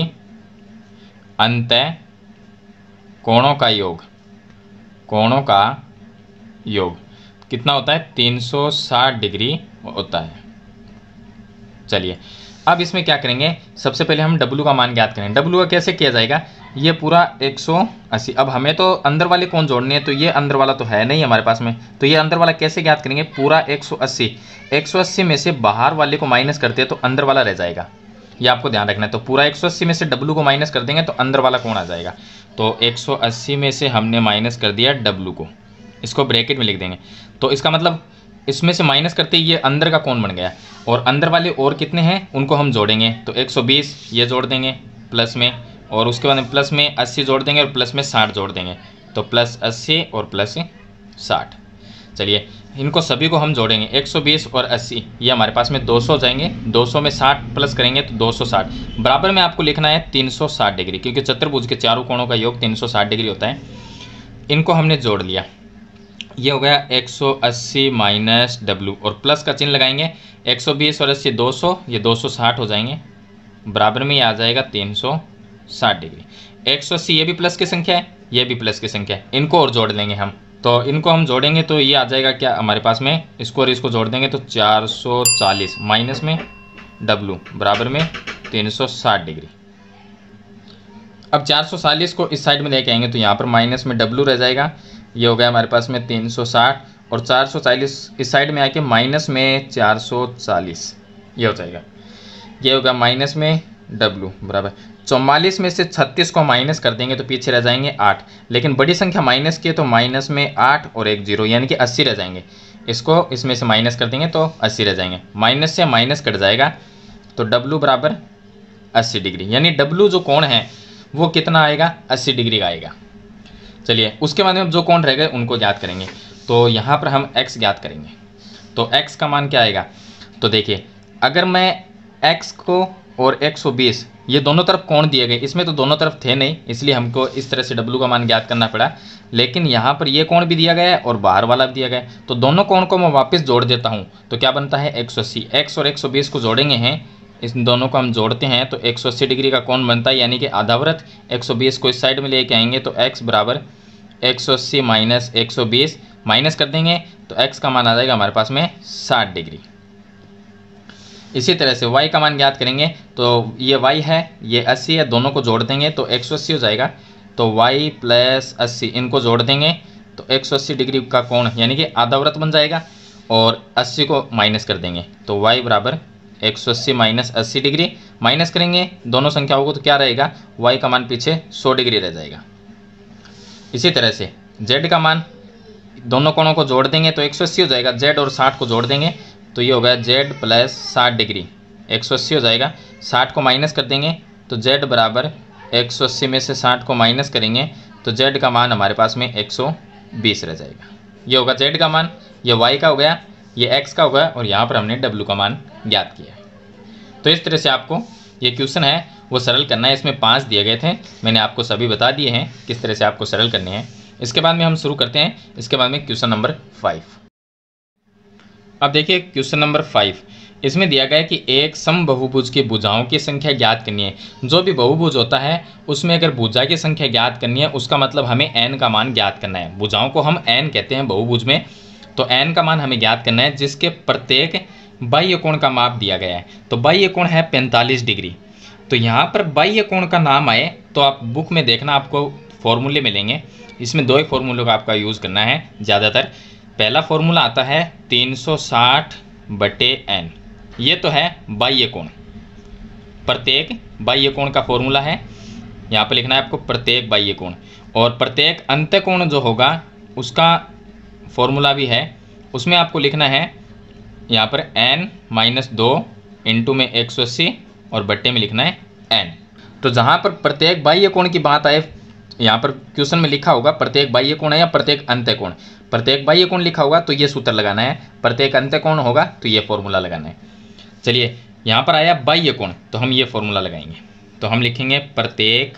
अंतः कोणों का योग, कोणों का योग कितना होता है, तीन सौ साठ डिग्री होता है। चलिए अब इसमें क्या करेंगे, सबसे पहले हम W का मान ज्ञात करेंगे। W का कैसे किया जाएगा, ये पूरा एक सौ अस्सी। अब हमें तो अंदर वाले कौन जोड़ने हैं, तो ये अंदर वाला तो है नहीं हमारे पास में, तो ये अंदर वाला कैसे ज्ञात करेंगे, पूरा एक सौ अस्सी। एक सौ अस्सी में से बाहर वाले को माइनस करते हैं तो अंदर वाला रह जाएगा, ये आपको ध्यान रखना है। तो पूरा एक सौ अस्सी में से W को माइनस कर देंगे तो अंदर वाला कौन आ जाएगा। तो एक सौ अस्सी में से हमने माइनस कर दिया W को, इसको ब्रैकेट में लिख देंगे। तो इसका मतलब इसमें से माइनस करते ही ये अंदर का कोण बन गया, और अंदर वाले और कितने हैं उनको हम जोड़ेंगे। तो एक सौ बीस ये जोड़ देंगे प्लस में, और उसके बाद प्लस में अस्सी जोड़ देंगे और प्लस में साठ जोड़ देंगे। तो प्लस अस्सी और प्लस साठ। चलिए इनको सभी को हम जोड़ेंगे, एक सौ बीस और अस्सी, ये हमारे पास में दो सौ हो जाएंगे। दो सौ में साठ प्लस करेंगे तो दो सौ साठ। बराबर में आपको लिखना है तीन सौ साठ डिग्री, क्योंकि चतुर्भुज के चारों कोणों का योग तीन सौ साठ डिग्री होता है। इनको हमने जोड़ लिया, ये हो गया एक सौ अस्सी माइनस डब्लू, और प्लस का चिन्ह लगाएंगे। एक सौ बीस और अस्सी दो सौ, ये दो सौ साठ हो जाएंगे। बराबर में ये आ जाएगा तीन सौ साठ डिग्री। एक सौ अस्सी ये भी प्लस की संख्या है, ये भी प्लस की संख्या है, इनको और जोड़ लेंगे हम। तो इनको हम जोड़ेंगे तो ये आ जाएगा क्या हमारे पास में, इसको और इसको जोड़ देंगे तो चार सौ चालीस माइनस में डब्लू बराबर में तीन सौ साठ डिग्री। अब चार सौ चालीस को इस साइड में लेके आएंगे तो यहाँ पर माइनस में डब्लू रह जाएगा। ये हो गया हमारे पास में तीन सौ साठ, और चार सौ चालीस इस साइड में आके माइनस में चार सौ चालीस, ये हो जाएगा। ये होगा माइनस में W बराबर चौवालीस में से छत्तीस को माइनस कर देंगे तो पीछे रह जाएंगे आठ, लेकिन बड़ी संख्या माइनस की है तो माइनस में आठ और एक जीरो यानी कि अस्सी रह जाएंगे। इसको इसमें से माइनस कर देंगे तो अस्सी रह जाएंगे, माइनस से माइनस कट जाएगा तो W बराबर अस्सी डिग्री, यानी W जो कोण है वो कितना आएगा, अस्सी डिग्री का आएगा। चलिए उसके बाद में जो कोण रह गए उनको ज्ञात करेंगे। तो यहाँ पर हम x ज्ञात करेंगे, तो x का मान क्या आएगा, तो देखिए अगर मैं x को और एक सौ बीस ये दोनों तरफ कोण दिए गए, इसमें तो दोनों तरफ थे नहीं इसलिए हमको इस तरह से W का मान ज्ञात करना पड़ा, लेकिन यहाँ पर ये कोण भी दिया गया है और बाहर वाला भी दिया गया है, तो दोनों कोण को मैं वापस जोड़ देता हूँ तो क्या बनता है एक सौ अस्सी। x और एक सौ बीस को जोड़ेंगे हैं, इस दोनों को हम जोड़ते हैं तो एक सौ अस्सी डिग्री का कोण बनता है, यानी कि आधावृत्त एक सौ बीस को इस साइड में लेके आएंगे तो x बराबर एक सौ अस्सी माइनस एक सौ बीस माइनस कर देंगे तो x का मान आ जाएगा हमारे पास में साठ डिग्री। इसी तरह से y का मान ज्ञात करेंगे, तो ये y है ये अस्सी है, दोनों को जोड़ देंगे तो एक सौ अस्सी हो जाएगा, तो y प्लस अस्सी इनको जोड़ देंगे तो एक सौ अस्सी डिग्री का कोण यानी कि आधावृत्त बन जाएगा और अस्सी को माइनस कर देंगे तो y बराबर एक सौ अस्सी माइनस अस्सी डिग्री, माइनस करेंगे दोनों संख्याओं को तो क्या रहेगा, y का मान पीछे सौ डिग्री रह जाएगा। इसी तरह से z का मान दोनों कोणों को जोड़ देंगे तो एक सौ अस्सी हो जाएगा, z और साठ को जोड़ देंगे तो ये होगा z प्लस साठ डिग्री, एक सौ अस्सी हो जाएगा, साठ को माइनस कर देंगे तो z बराबर एक सौ अस्सी में से साठ को माइनस करेंगे तो z का मान हमारे पास में एक सौ बीस रह जाएगा। ये होगा z का मान, ये y का हो गया, ये x का होगा और यहाँ पर हमने w का मान ज्ञात किया है। तो इस तरह से आपको ये क्वेश्चन है वो सरल करना है, इसमें पाँच दिए गए थे, मैंने आपको सभी बता दिए हैं किस तरह से आपको सरल करने हैं। इसके बाद में हम शुरू करते हैं, इसके बाद में क्वेश्चन नंबर फाइव। अब देखिए क्वेश्चन नंबर फाइव, इसमें दिया गया है कि एक समबहुभुज की भुजाओं की संख्या ज्ञात करनी है। जो भी बहुभुज होता है उसमें अगर भुजा की संख्या ज्ञात करनी है उसका मतलब हमें n का मान ज्ञात करना है। भुजाओं को हम n कहते हैं बहुभुज में, तो n का मान हमें ज्ञात करना है जिसके प्रत्येक बाह्य कोण का माप दिया गया है। तो बाह्य कोण है पैंतालीस डिग्री, तो यहाँ पर बाह्य कोण का नाम आए तो आप बुक में देखना आपको फॉर्मूले मिलेंगे, इसमें दो ही फॉर्मूलों का आपका यूज़ करना है ज़्यादातर। पहला फॉर्मूला आता है तीन सौ साठ बटे एन, ये तो है बाह्य कोण, प्रत्येक बाह्य कोण का फॉर्मूला है, यहाँ पर लिखना है आपको प्रत्येक बाह्य कोण। और प्रत्येक अंत्य कोण जो होगा उसका फॉर्मूला भी है, उसमें आपको लिखना है यहाँ पर n माइनस दो इंटू में एक सौ अस्सी और बट्टे में लिखना है n। तो जहाँ पर प्रत्येक बाह्य कोण की बात आए, यहाँ पर क्वेश्चन में लिखा होगा प्रत्येक बाह्य कोण है या प्रत्येक अंत्य कोण, प्रत्येक बाह्य कोण लिखा होगा तो ये सूत्र लगाना है, प्रत्येक अंत्य कोण होगा तो ये फॉर्मूला लगाना है। चलिए यहाँ पर आया बाह्य कोण तो हम ये फॉर्मूला लगाएंगे, तो हम लिखेंगे प्रत्येक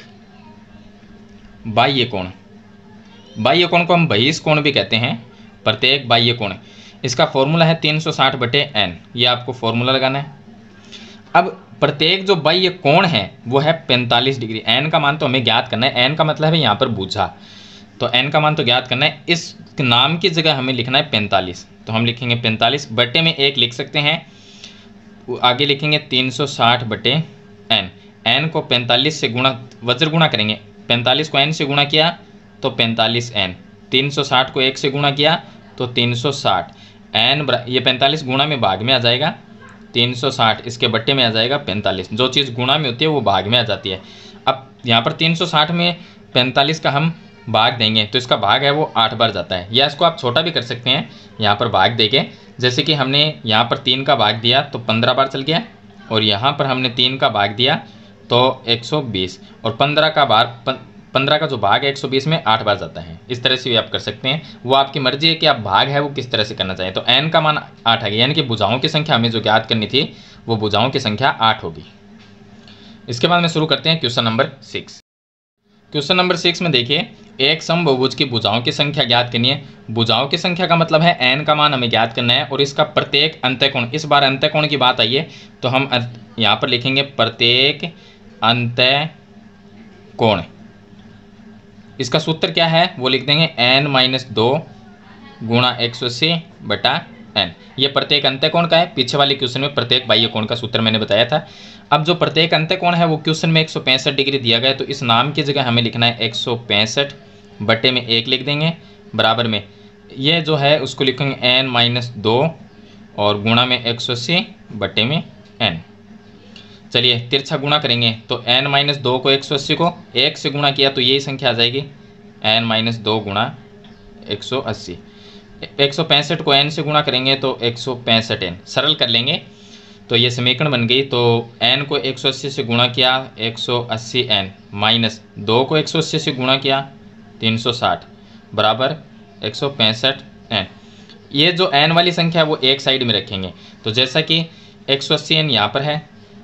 बाह्य कोण, बाह्य कोण को हम बहिष कोण भी कहते हैं, प्रत्येक बाह्य कोण, इसका फॉर्मूला है तीन सौ साठ बटे एन, ये आपको फॉर्मूला लगाना है। अब प्रत्येक जो बाह्य कोण है वो है पैंतालीस डिग्री, एन का मान तो हमें ज्ञात करना है, एन का मतलब है यहाँ पर भुजा, तो एन का मान तो ज्ञात करना है, इस नाम की जगह हमें लिखना है पैंतालीस, तो हम लिखेंगे पैंतालीस बटे में एक लिख सकते हैं, आगे लिखेंगे तीन सौ साठ बटे एन, एन को पैंतालीस से गुणा वज्र गुणा करेंगे, पैंतालीस को एन से गुणा किया तो पैंतालीस एन, तीन सौ साठ को एक से गुणा किया तो तीन सौ साठ एन, ये पैंतालीस गुणा में भाग में आ जाएगा, तीन सौ साठ इसके बट्टे में आ जाएगा पैंतालीस, जो चीज़ गुणा में होती है वो भाग में आ जाती है। अब यहाँ पर तीन सौ साठ में पैंतालीस का हम भाग देंगे तो इसका भाग है वो आठ बार जाता है, या इसको आप छोटा भी कर सकते हैं यहाँ पर भाग देके, जैसे कि हमने यहाँ पर तीन का भाग दिया तो पंद्रह बार चल गया, और यहाँ पर हमने तीन का भाग दिया तो एक सौ बीस, और पंद्रह का भाग पंद्रह का जो भाग है एक सौ बीस में आठ बार जाता है। इस तरह से भी आप कर सकते हैं, वो आपकी मर्जी है कि आप भाग है वो किस तरह से करना चाहें। तो एन का मान आठ आ गया, यानी कि भुजाओं की संख्या हमें जो ज्ञात करनी थी वो भुजाओं की संख्या आठ होगी। इसके बाद में शुरू करते हैं question number six. Question number six में देखिए, एक समबहुभुज की भुजाओं की संख्या ज्ञात करनी है। भुजाओं की संख्या का मतलब है एन का मान हमें ज्ञात करना है, और इसका प्रत्येक अंत्यकोण, इस बार अंत्यकोण की बात आई है तो हम यहाँ पर लिखेंगे प्रत्येक अंत्यकोण। इसका सूत्र क्या है वो लिख देंगे एन माइनस दो गुणा एक सौ अस्सी बटा एन, ये प्रत्येक अंत्यकोण का है। पीछे वाले क्वेश्चन में प्रत्येक बाह्य कोण का सूत्र मैंने बताया था। अब जो प्रत्येक अंत्यकोण है वो क्वेश्चन में एक सौ पैंसठ डिग्री दिया गया है, तो इस नाम की जगह हमें लिखना है एक सौ पैंसठ बटे में एक लिख देंगे, बराबर में ये जो है उसको लिखेंगे एन माइनस दो और गुणा में एक सौ अस्सी बटे में एन। चलिए तिरछा गुणा करेंगे तो एन माइनस दो को एक सौ अस्सी को एक से गुणा किया तो यही संख्या आ जाएगी, एन माइनस दो गुणा एक सौ अस्सी। एक सौ पैंसठ को एन से गुणा करेंगे तो एक सौ पैंसठ एन। सरल कर लेंगे तो ये समीकरण बन गई। तो एन को एक सौ अस्सी से गुणा किया एक सौ अस्सी एन, माइनस दो को एक सौ अस्सी से गुणा किया तीन सौ साठ बराबर एक सौ पैंसठ एन। ये जो एन वाली संख्या है वो एक साइड में रखेंगे। तो जैसा कि एक सौ अस्सी एन यहाँ पर है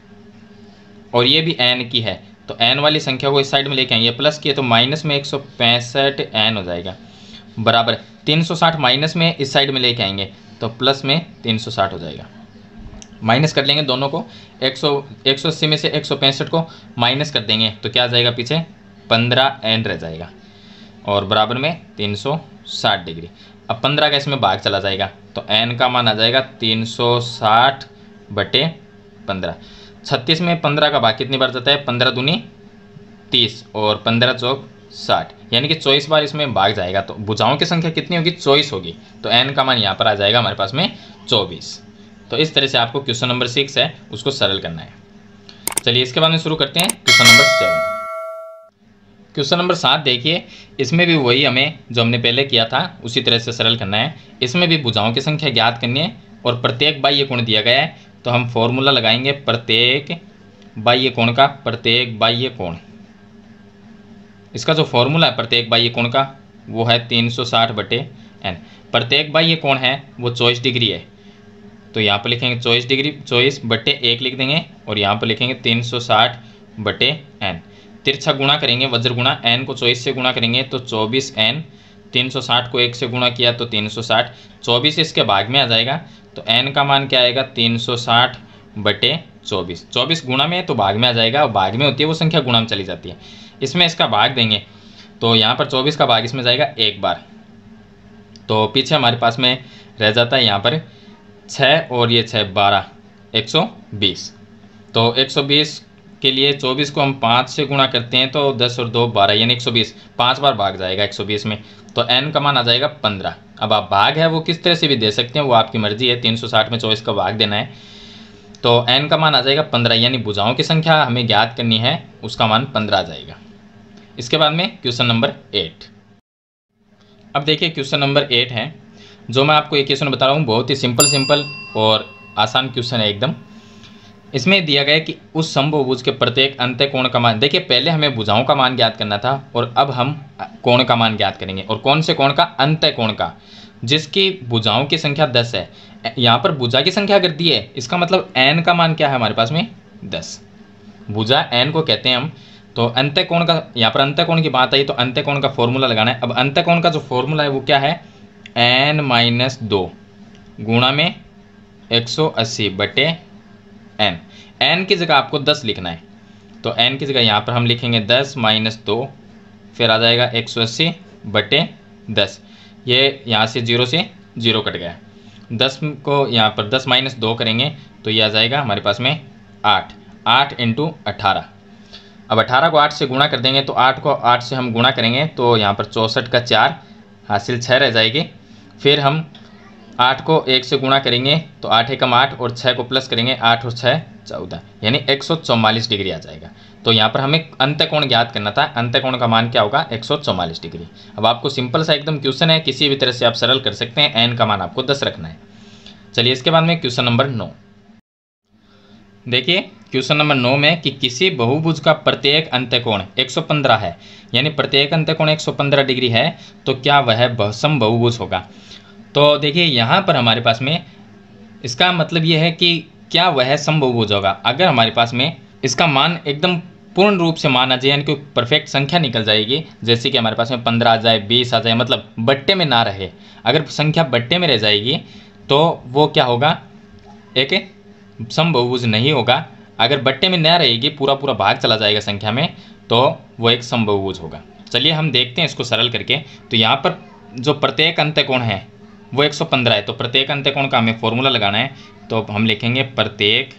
और ये भी एन की है, तो एन वाली संख्या को इस साइड में लेके आएंगे, प्लस किए तो माइनस में एक सौ पैंसठ एन हो जाएगा बराबर तीन सौ साठ माइनस में इस साइड में लेके आएंगे तो प्लस में तीन सौ साठ हो जाएगा। माइनस कर लेंगे दोनों को, एक सौ एक सौ अस्सी में से एक सौ पैंसठ को माइनस कर देंगे तो क्या आ जाएगा पीछे पंद्रह एन रह जाएगा और बराबर में तीन सौ साठ डिग्री। अब पंद्रह का इसमें भाग चला जाएगा तो एन का मान आ जाएगा तीन सौ साठ बटे पंद्रह। छत्तीस में पंद्रह का भाग कितनी बार जाता है, पंद्रह दूनी तीस और पंद्रह चौक साठ, यानी कि चौबीस बार इसमें भाग जाएगा। तो भुजाओं की संख्या कितनी होगी, चौबीस होगी। तो एन का मान यहाँ पर आ जाएगा हमारे पास में चौबीस। तो इस तरह से आपको क्वेश्चन नंबर सिक्स है उसको सरल करना है। चलिए इसके बाद में शुरू करते हैं question number seven. Question number सात देखिए, इसमें भी वही हमें जो हमने पहले किया था उसी तरह से सरल करना है। इसमें भी भुजाओं की संख्या ज्ञात करनी है और प्रत्येक बाह्य कोण दिया गया है तो हम फॉर्मूला लगाएंगे प्रत्येक बाह्य कोण का। प्रत्येक बाह्य कोण, इसका जो फॉर्मूला है प्रत्येक बाह्य कोण का वो है तीन सौ साठ बटे एन। प्रत्येक बाह्य कोण है वो चौबीस डिग्री है तो यहाँ पर लिखेंगे चौबीस डिग्री, चौबीस बटे एक लिख देंगे और यहाँ पर लिखेंगे तीन सौ साठ बटे एन। तिरछा गुणा करेंगे, वज्र गुणा, एन को चौबीस से गुणा करेंगे तो चौबीस एन, तीन सौ साठ को एक से गुणा किया तो तीन सौ साठ, चौबीस इसके भाग में आ जाएगा तो एन का मान क्या आएगा तीन सौ साठ बटे चौबीस। चौबीस गुणा में तो भाग में आ जाएगा और भाग में होती है वो संख्या गुणा में चली जाती है। इसमें इसका भाग देंगे तो यहाँ पर चौबीस का भाग इसमें जाएगा एक बार तो पीछे हमारे पास में रह जाता है यहाँ पर छः और ये छः बारह, एक सौ बीस। तो एक सौ बीस के लिए चौबीस को हम पाँच से गुणा करते हैं तो दस और दो बारह, यानी एक सौ बीस, पाँच बार भाग जाएगा एक सौ बीस में तो एन का मान आ जाएगा पंद्रह। अब आप भाग है वो किस तरह से भी दे सकते हैं, वो आपकी मर्जी है। तीन सौ साठ में चौबीस का भाग देना है तो एन का मान आ जाएगा पंद्रह, यानी भुजाओं की संख्या हमें ज्ञात करनी है, उसका मान पंद्रह आ जाएगा। इसके बाद में क्वेश्चन नंबर एट। अब देखिए क्वेश्चन नंबर एट है, जो मैं आपको एक क्वेश्चन बता रहा हूँ, बहुत ही सिंपल सिंपल और आसान क्वेश्चन है एकदम। इसमें दिया गया है कि उस समबाहुभुज के प्रत्येक अंत्य कोण का मान, देखिए पहले हमें भुजाओं का मान ज्ञात करना था और अब हम कोण का मान ज्ञात करेंगे। और कौन से कोण का, अंत्य कोण का, जिसकी भुजाओं की संख्या दस है। यहाँ पर भुजा की संख्या अगर दी है इसका मतलब एन का मान क्या है हमारे पास में दस, भुजा एन को कहते हैं हम। तो अंत्य कोण का, यहाँ पर अंत्य कोण की बात आई तो अंत्य कोण का फॉर्मूला लगाना है। अब अंत्य कोण का जो फॉर्मूला है वो क्या है, एन माइनस दो गुणा में एक सौ अस्सी बटे एन। एन की जगह आपको दस लिखना है तो एन की जगह यहाँ पर हम लिखेंगे दस माइनस दो, फिर आ जाएगा एक सौ अस्सी बटे दस। ये यहाँ से जीरो से जीरो कट गया, दस को यहाँ पर दस माइनस दो करेंगे तो ये आ जाएगा हमारे पास में आठ, आठ इंटू अट्ठारह। अब अठारह को आठ से गुणा कर देंगे तो आठ को आठ से हम गुणा करेंगे तो यहाँ पर चौंसठ का चार हासिल छः रह जाएगी। फिर हम आठ को एक से गुणा करेंगे तो आठ एकम आठ और छः को प्लस करेंगे, आठ और छः चौदह, यानी एक सौ चौवालीस डिग्री आ जाएगा। तो यहाँ पर हमें अंत्य कोण ज्ञात करना था, अंत्य कोण का मान क्या होगा एक सौ चौवालीस डिग्री। अब आपको सिंपल सा एकदम क्वेश्चन है, किसी भी तरह से आप सरल कर सकते हैं। एन का मान आपको दस रखना है। चलिए इसके बाद में क्वेश्चन नंबर नौ देखिए, क्वेश्चन नंबर नौ में कि किसी बहुभुज का प्रत्येक अंत्य कोण एक सौ पंद्रह है, यानी प्रत्येक अंत्य कोण एक सौ पंद्रह डिग्री है तो क्या वह समबाहुभुज होगा। तो देखिए यहाँ पर हमारे पास में इसका मतलब ये है कि क्या वह समबाहुभुज होगा। अगर हमारे पास में इसका मान एकदम पूर्ण रूप से मान आ जाए, यानी कि परफेक्ट संख्या निकल जाएगी, जैसे कि हमारे पास में पंद्रह आ जाए, बीस आ जाए, मतलब बट्टे में ना रहे। अगर संख्या बट्टे में रह जाएगी तो वो क्या होगा, एक समबाहुभुज नहीं होगा। अगर बट्टे में न रहेगी, पूरा पूरा भाग चला जाएगा संख्या में, तो वो एक समबाहुभुज होगा। चलिए हम देखते हैं इसको सरल करके। तो यहाँ पर जो प्रत्येक अंत्य कोण है वो एक सौ पंद्रह है, तो प्रत्येक अंत्य कोण का हमें फॉर्मूला लगाना है। तो हम लिखेंगे प्रत्येक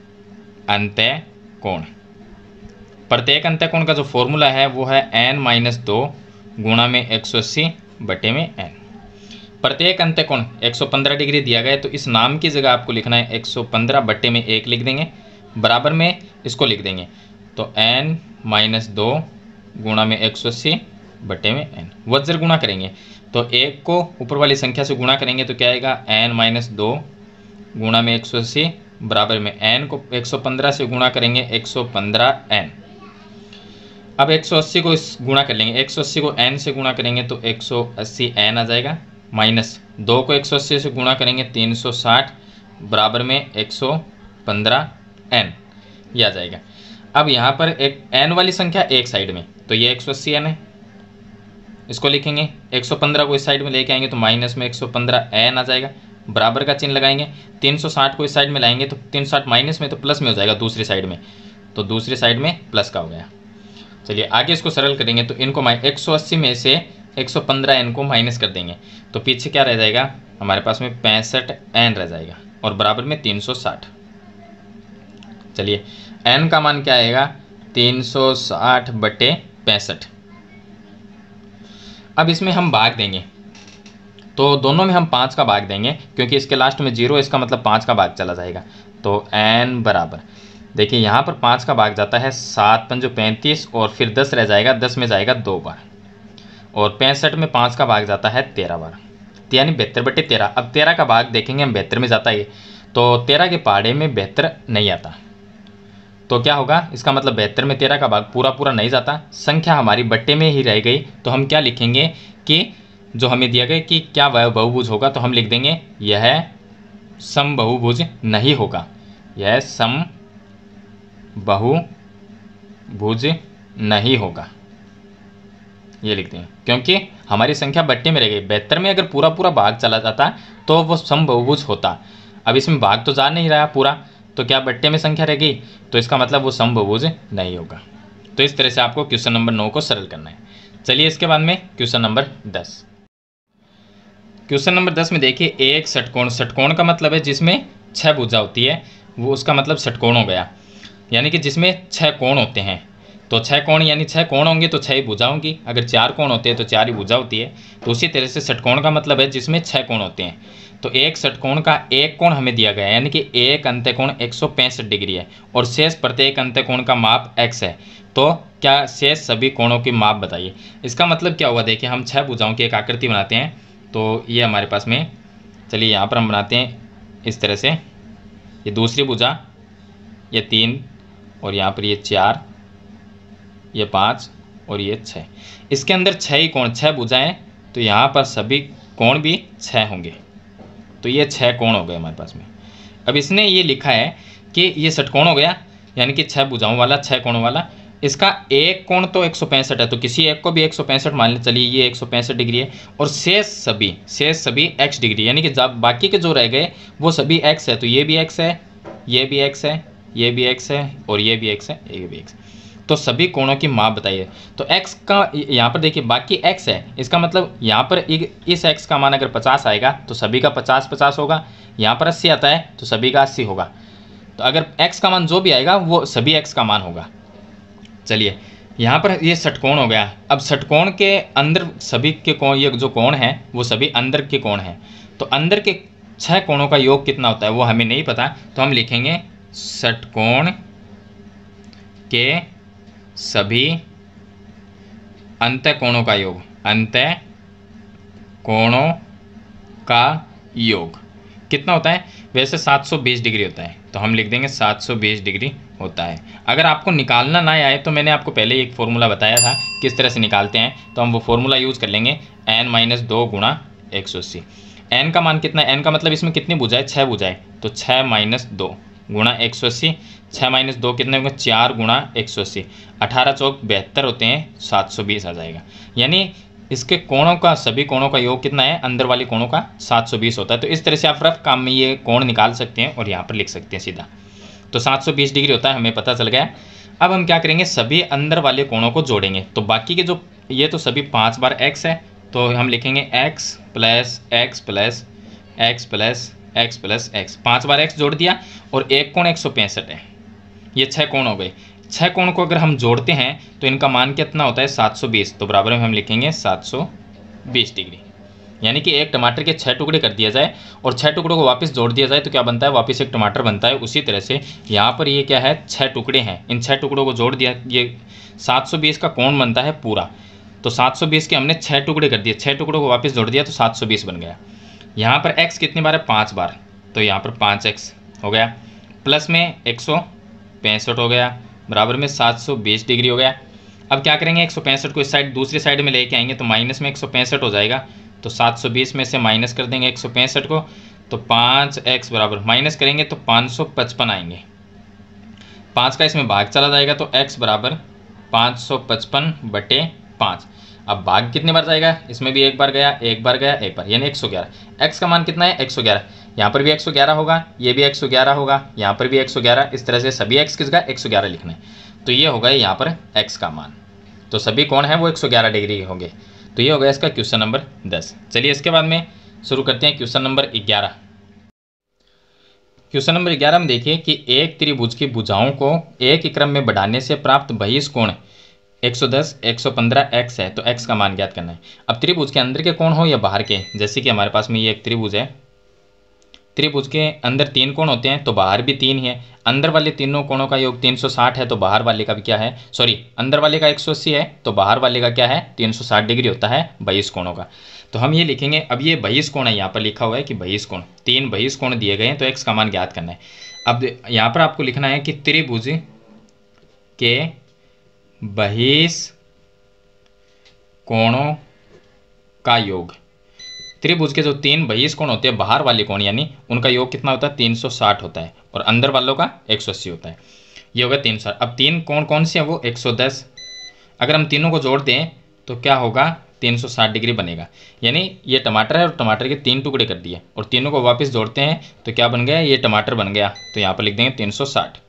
अंत्य कोण। प्रत्येक अंत्य कोण का जो फॉर्मूला है वो है एन माइनस दो गुणा में एक सौ अस्सी बटे में एन। प्रत्येक अंत्यकोण एक सौ पंद्रह डिग्री दिया गया है, तो इस नाम की जगह आपको लिखना है एक सौ पंद्रह बट्टे में एक लिख देंगे, बराबर में इसको लिख देंगे। तो एन माइनस दो गुणा में एक सौ अस्सी बट्टे में एन, वज्र गुणा करेंगे तो एक को ऊपर वाली संख्या से गुणा करेंगे तो क्या आएगा, एन माइनस दो गुणा में एक सौ अस्सी बराबर में एन को एक सौ पंद्रह से गुणा करेंगे एक सौ पंद्रह एन। अब एक सौ अस्सी को इस गुणा कर लेंगे, एक सौ अस्सी को एन से गुणा करेंगे तो एक सौ अस्सी एन आ जाएगा, माइनस दो को एक सौ अस्सी से गुणा करेंगे तीन सौ साठ बराबर में एक सौ पंद्रह एन, ये आ जाएगा। अब यहाँ पर एक एन वाली संख्या एक साइड में, तो ये एक सौ अस्सी एन है, इसको लिखेंगे। एक सौ पंद्रह को इस साइड में लेके आएंगे तो माइनस में एक सौ पंद्रह एन आ जाएगा, बराबर का चिन्ह लगाएंगे। तीन सौ साठ को इस साइड में लाएंगे तो तीन सौ साठ माइनस में तो प्लस में हो जाएगा दूसरी साइड में, तो दूसरी साइड में प्लस का हो गया। चलिए आगे इसको सरल करेंगे तो इनको एक सौ अस्सी में से एक सौ पंद्रह एन को माइनस कर देंगे तो पीछे क्या रह जाएगा हमारे पास में पैंसठ एन रह जाएगा और बराबर में तीन सौ साठ। चलिए एन का मान क्या आएगा, तीन सौ साठ बटे पैंसठ। अब इसमें हम भाग देंगे तो दोनों में हम पाँच का भाग देंगे क्योंकि इसके लास्ट में जीरो, इसका मतलब पाँच का भाग चला जाएगा। तो एन बराबर, देखिए यहाँ पर पाँच का भाग जाता है सात पंजो पैंतीस और फिर दस रह जाएगा, दस में जाएगा दो बार, और पैंसठ में पाँच का भाग जाता है तेरह बार, यानी बहत्तर बटे तेरह। अब तेरह का भाग देखेंगे हम बहत्तर में जाता है, तो तेरह के पहाड़े में बहत्तर नहीं आता, तो क्या होगा, इसका मतलब बहत्तर में तेरह का भाग पूरा पूरा नहीं जाता, संख्या हमारी बट्टे में ही रह गई। तो हम क्या लिखेंगे कि जो हमें दिया गया कि क्या वह बहुभुज होगा, तो हम लिख देंगे यह समबहुभुज नहीं होगा, यह सम बहुभुज नहीं होगा, ये लिख देंगे क्योंकि हमारी संख्या बट्टे में रह गई। बहत्तर में अगर पूरा पूरा भाग चला जाता तो वो समबहुभुज होता, अब इसमें भाग तो जा नहीं रहा पूरा, तो क्या बट्टे में संख्या रह गई, तो इसका मतलब वो समबहुभुज नहीं होगा। तो इस तरह से आपको क्वेश्चन नंबर नौ को सरल करना है। चलिए इसके बाद में क्वेश्चन नंबर दस। क्वेश्चन नंबर दस में देखिए एक षटकोण, षटकोण का मतलब है जिसमें छह भुजा होती है, वो उसका मतलब षटकोण हो गया, यानी कि जिसमें छह कोण होते हैं। तो छह कोण यानी छह कोण होंगे तो छह ही भुजा होंगी, अगर चार कोण होते हैं तो चार ही भुजा होती है। तो उसी तरह से षटकोण का मतलब है जिसमें छह कोण होते हैं। तो एक षटकोण का एक कोण हमें दिया गया है, यानी कि एक अंत्यकोण एक सौ पैंसठ डिग्री है और शेष प्रत्येक अंत्यकोण का माप x है। तो क्या शेष सभी कोणों की माप बताइए। इसका मतलब क्या हुआ, देखिए हम छह भुजाओं की एक आकृति बनाते हैं, तो ये हमारे पास में, चलिए यहाँ पर हम बनाते हैं इस तरह से, ये दूसरी भुजा, ये तीन, और यहाँ पर ये चार, ये पाँच और ये छः। इसके अंदर छः ही कोण, छः भुजाएं, तो यहाँ पर सभी कोण भी छः होंगे, तो ये छः कोण हो गए हमारे पास में। अब इसने ये लिखा है कि ये षटकोण हो गया, यानी कि छः भुजाओं वाला, छः कोणों वाला। इसका एक कोण तो एक सौ पैंसठ है, तो किसी एक को भी एक सौ पैंसठ मान ले, चलिए ये एक सौ पैंसठ डिग्री है, और शेष सभी शेष सभी x डिग्री, यानी कि जब बाकी के जो रह गए वो सभी x है, तो ये भी x है, ये भी x है, ये भी x है, और ये भी x है, ये भी x है। तो सभी कोणों की माप बताइए। तो x का यहाँ पर देखिए बाकी x है, इसका मतलब यहाँ पर इस x का मान अगर पचास आएगा तो सभी का पचास पचास होगा, यहाँ पर अस्सी आता है तो सभी का अस्सी होगा। तो अगर x का मान जो भी आएगा वो सभी x का मान होगा। चलिए यहाँ पर ये षटकोण हो गया। अब षटकोण के अंदर सभी के कोण, ये जो कोण हैं वो सभी अंदर के कोण हैं, तो अंदर के छह कोणों का योग कितना होता है वो हमें नहीं पता, तो हम लिखेंगे षटकोण के सभी अंतःकोणों का योग, अंतःकोणों का योग कितना होता है, वैसे सात सौ बीस डिग्री होता है, तो हम लिख देंगे सात सौ बीस डिग्री होता है। अगर आपको निकालना ना आए तो मैंने आपको पहले एक फॉर्मूला बताया था किस तरह से निकालते हैं, तो हम वो फॉर्मूला यूज़ कर लेंगे, एन माइनस दो गुणा एक सौ अस्सी। एन का मान कितना है, एन का मतलब इसमें कितनी भुजाएं, छः भुजाएं, तो छः माइनस दो गुणा एक सौ अस्सी, छः माइनस दो कितने होंगे, चार गुणा एक सौ अस्सी, अठारह चौक बहत्तर होते हैं, सात सौ बीस आ जाएगा। यानी इसके कोणों का, सभी कोणों का योग कितना है, अंदर वाले कोणों का सात सौ बीस होता है। तो इस तरह से आप रफ काम में ये कोण निकाल सकते हैं और यहाँ पर लिख सकते हैं सीधा। तो सात सौ बीस डिग्री होता है, हमें पता चल गया। अब हम क्या करेंगे, सभी अंदर वाले कोणों को जोड़ेंगे। तो बाकी के जो, ये तो सभी पाँच बार x है, तो हम लिखेंगे x plus X plus X plus X plus X, पाँच बार x जोड़ दिया, और एक कोण एक सौ पैंसठ है, ये छः कोण हो गए। छः कोण को अगर हम जोड़ते हैं तो इनका मान कितना होता है, सात सौ बीस, तो बराबर में हम लिखेंगे सात सौ बीस डिग्री। यानी कि एक टमाटर के छः टुकड़े कर दिया जाए और छः टुकड़ों को वापस जोड़ दिया जाए तो क्या बनता है, वापस एक टमाटर बनता है। उसी तरह से यहाँ पर ये क्या है, छः टुकड़े हैं, इन छः टुकड़ों को जोड़ दिया, ये सात सौ बीस का कोण बनता है पूरा। तो सात सौ बीस के हमने छः टुकड़े कर दिए, छः टुकड़ों को वापस जोड़ दिया तो सात सौ बीस बन गया। यहाँ पर x कितनी बार है, पाँच बार, तो यहाँ पर पाँच एक्स हो गया, प्लस में एक सौ पैंसठ हो गया, बराबर में सात सौ बीस डिग्री हो गया। अब क्या करेंगे, एक सौ पैंसठ को इस साइड दूसरी साइड में लेके आएंगे तो माइनस में एक सौ पैंसठ हो जाएगा, तो सात सौ बीस में से माइनस कर देंगे एक सौ पैंसठ को, तो पाँच एक्स बराबर माइनस करेंगे तो पाँच सौ पचपन आएंगे। पाँच का इसमें भाग चला जाएगा तो x बराबर पाँच सौ पचपन बटे पाँच। अब भाग कितने बार जाएगा, इसमें भी एक बार गया, एक बार गया, एक बार, यानी एक सौ ग्यारह। x का मान कितना है, एक सौ ग्यारह। यहाँ पर भी एक सौ ग्यारह होगा, ये भी एक सौ ग्यारह होगा, यहाँ पर भी एक सौ ग्यारह। इस तरह से सभी x किसका एक सौ ग्यारह लिखना है, तो ये होगा यहाँ पर x का मान। तो सभी कौन है वो एक सौ ग्यारह डिग्री होंगे। तो ये होगा इसका क्वेश्चन नंबर दस। चलिए इसके बाद में शुरू करते हैं क्वेश्चन नंबर ग्यारह। क्वेश्चन नंबर ग्यारह में देखिए कि एक त्रिभुज की भुजाओं को एक ही क्रम में बढ़ाने से प्राप्त बहिष कोण एक सौ दस, एक सौ पंद्रह एक्स है, तो x का मान ज्ञात करना है। अब त्रिभुज के अंदर के कोण हो या बाहर के, जैसे कि हमारे पास में ये एक त्रिभुज है, त्रिभुज के अंदर तीन कोण होते हैं तो बाहर भी तीन ही है। अंदर वाले तीनों कोणों का योग तीन सौ साठ है तो बाहर वाले का भी क्या है, सॉरी अंदर वाले का एक सौ अस्सी है तो बाहर वाले का क्या है, तीन सौ साठ डिग्री होता है बहिष कोणों का। तो हम ये लिखेंगे, अब ये बहिष कोण है, यहाँ पर लिखा हुआ है कि बहिष कोण, तीन बहिष कोण दिए गए हैं तो x का मान ज्ञात करना है। अब यहाँ पर आपको लिखना है कि त्रिभुज के बहिष कोणों का योग, त्रिभुज के जो तीन बहिष कोण होते हैं बाहर वाले कोण यानी उनका योग कितना होता है, तीन सौ साठ होता है और अंदर वालों का एक सौ अस्सी होता है। ये होगा तीन सौ। अब तीन कोण कौन से हैं, वो एक सौ दस। अगर हम तीनों को जोड़ दें तो क्या होगा, तीन सौ साठ डिग्री बनेगा। यानी ये टमाटर है और टमाटर के तीन टुकड़े कर दिए और तीनों को वापस जोड़ते हैं तो क्या बन गया, ये टमाटर बन गया। तो यहाँ पर लिख देंगे तीन सौ साठ।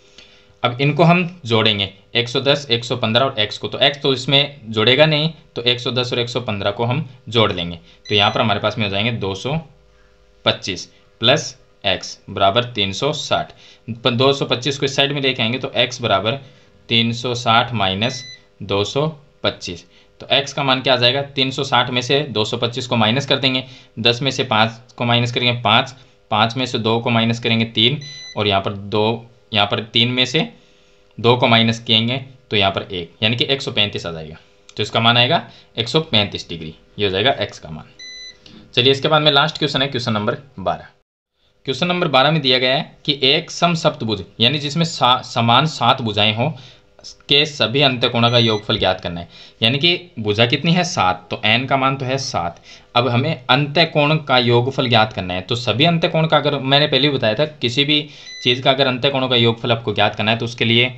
अब इनको हम जोड़ेंगे एक सौ दस, एक सौ पंद्रह और x को, तो x तो इसमें जोड़ेगा नहीं तो एक सौ दस और एक सौ पंद्रह को हम जोड़ लेंगे। तो यहाँ पर हमारे पास में हो जाएंगे दो सौ पच्चीस प्लस x बराबर तीन सौ साठ। दो सौ पच्चीस को इस साइड में लेके आएंगे तो x बराबर तीन सौ साठ माइनस दो सौ पच्चीस। तो x का मान क्या आ जाएगा, तीन सौ साठ में से दो सौ पच्चीस को माइनस कर देंगे, दस में से पाँच को माइनस करेंगे पाँच, पाँच में से दो को माइनस करेंगे तीन और यहाँ पर दो, यहाँ पर तीन में से दो को माइनस किएंगे तो यहाँ पर एक, यानी कि एक सौ पैंतीस आ जाएगा। तो इसका मान आएगा एक सौ पैंतीस डिग्री, ये हो जाएगा x का मान। चलिए इसके बाद में लास्ट क्वेश्चन है क्वेश्चन नंबर बारह। क्वेश्चन नंबर बारह में दिया गया है कि एक समसप्तभुज यानी जिसमें समान सात भुजाएं हों के सभी अंत्यकोणों का योगफल ज्ञात करना है। यानी कि भुजा कितनी है, सात, तो n का मान तो है सात। अब हमें अंत्यकोण का योगफल ज्ञात करना है। तो सभी अंत्यकोण का, अगर मैंने पहले ही बताया था, किसी भी चीज़ का अगर अंत्यकोणों का योगफल आपको ज्ञात करना है तो उसके लिए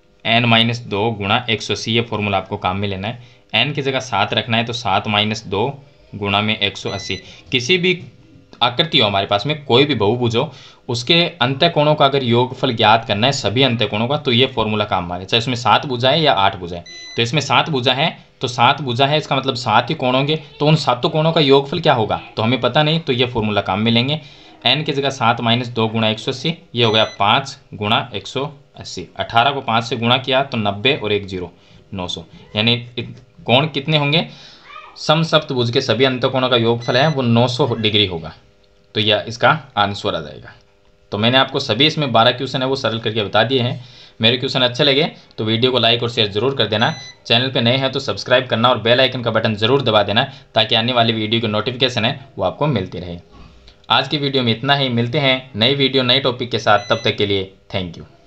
n माइनस दो गुणा एक सौ अस्सी, ये फॉर्मूला आपको काम में लेना है। n की जगह सात रखना है तो सात माइनस दो गुणा में एक सौ अस्सी। किसी भी आकृति हो हमारे पास में, कोई भी बहुभुज हो, उसके अंत्यकोणों का अगर योगफल ज्ञात करना है सभी अंत्यकोणों का, तो ये फॉर्मूला काम मांगे, चाहे इसमें सात भुजा है या आठ भुजा है। तो इसमें सात भुजा है तो सात भुजा है, इसका मतलब सात ही कोण होंगे, तो उन सातों कोणों का योगफल क्या होगा तो हमें पता नहीं, तो ये फॉर्मूला काम में लेंगे। एन की जगह सात माइनस दो गुणा एक सौ अस्सी, ये हो गया पाँच गुणा एक सौ अस्सी। अठारह को पाँच से गुणा किया तो नब्बे और एक जीरो नौ सौ, यानी कोण कितने होंगे, समसप्तभुज के सभी अंत्यकोणों का योगफल है वो नौ सौ डिग्री होगा। तो यह इसका आंसर आ जाएगा। तो मैंने आपको सभी इसमें बारह क्वेश्चन है वो सरल करके बता दिए हैं। मेरे क्वेश्चन अच्छे लगे तो वीडियो को लाइक और शेयर जरूर कर देना। चैनल पे नए हैं तो सब्सक्राइब करना और बेल आइकन का बटन जरूर दबा देना ताकि आने वाली वीडियो की नोटिफिकेशन है वो आपको मिलती रहे। आज की वीडियो में इतना ही, मिलते हैं नई वीडियो नए टॉपिक के साथ, तब तक के लिए थैंक यू।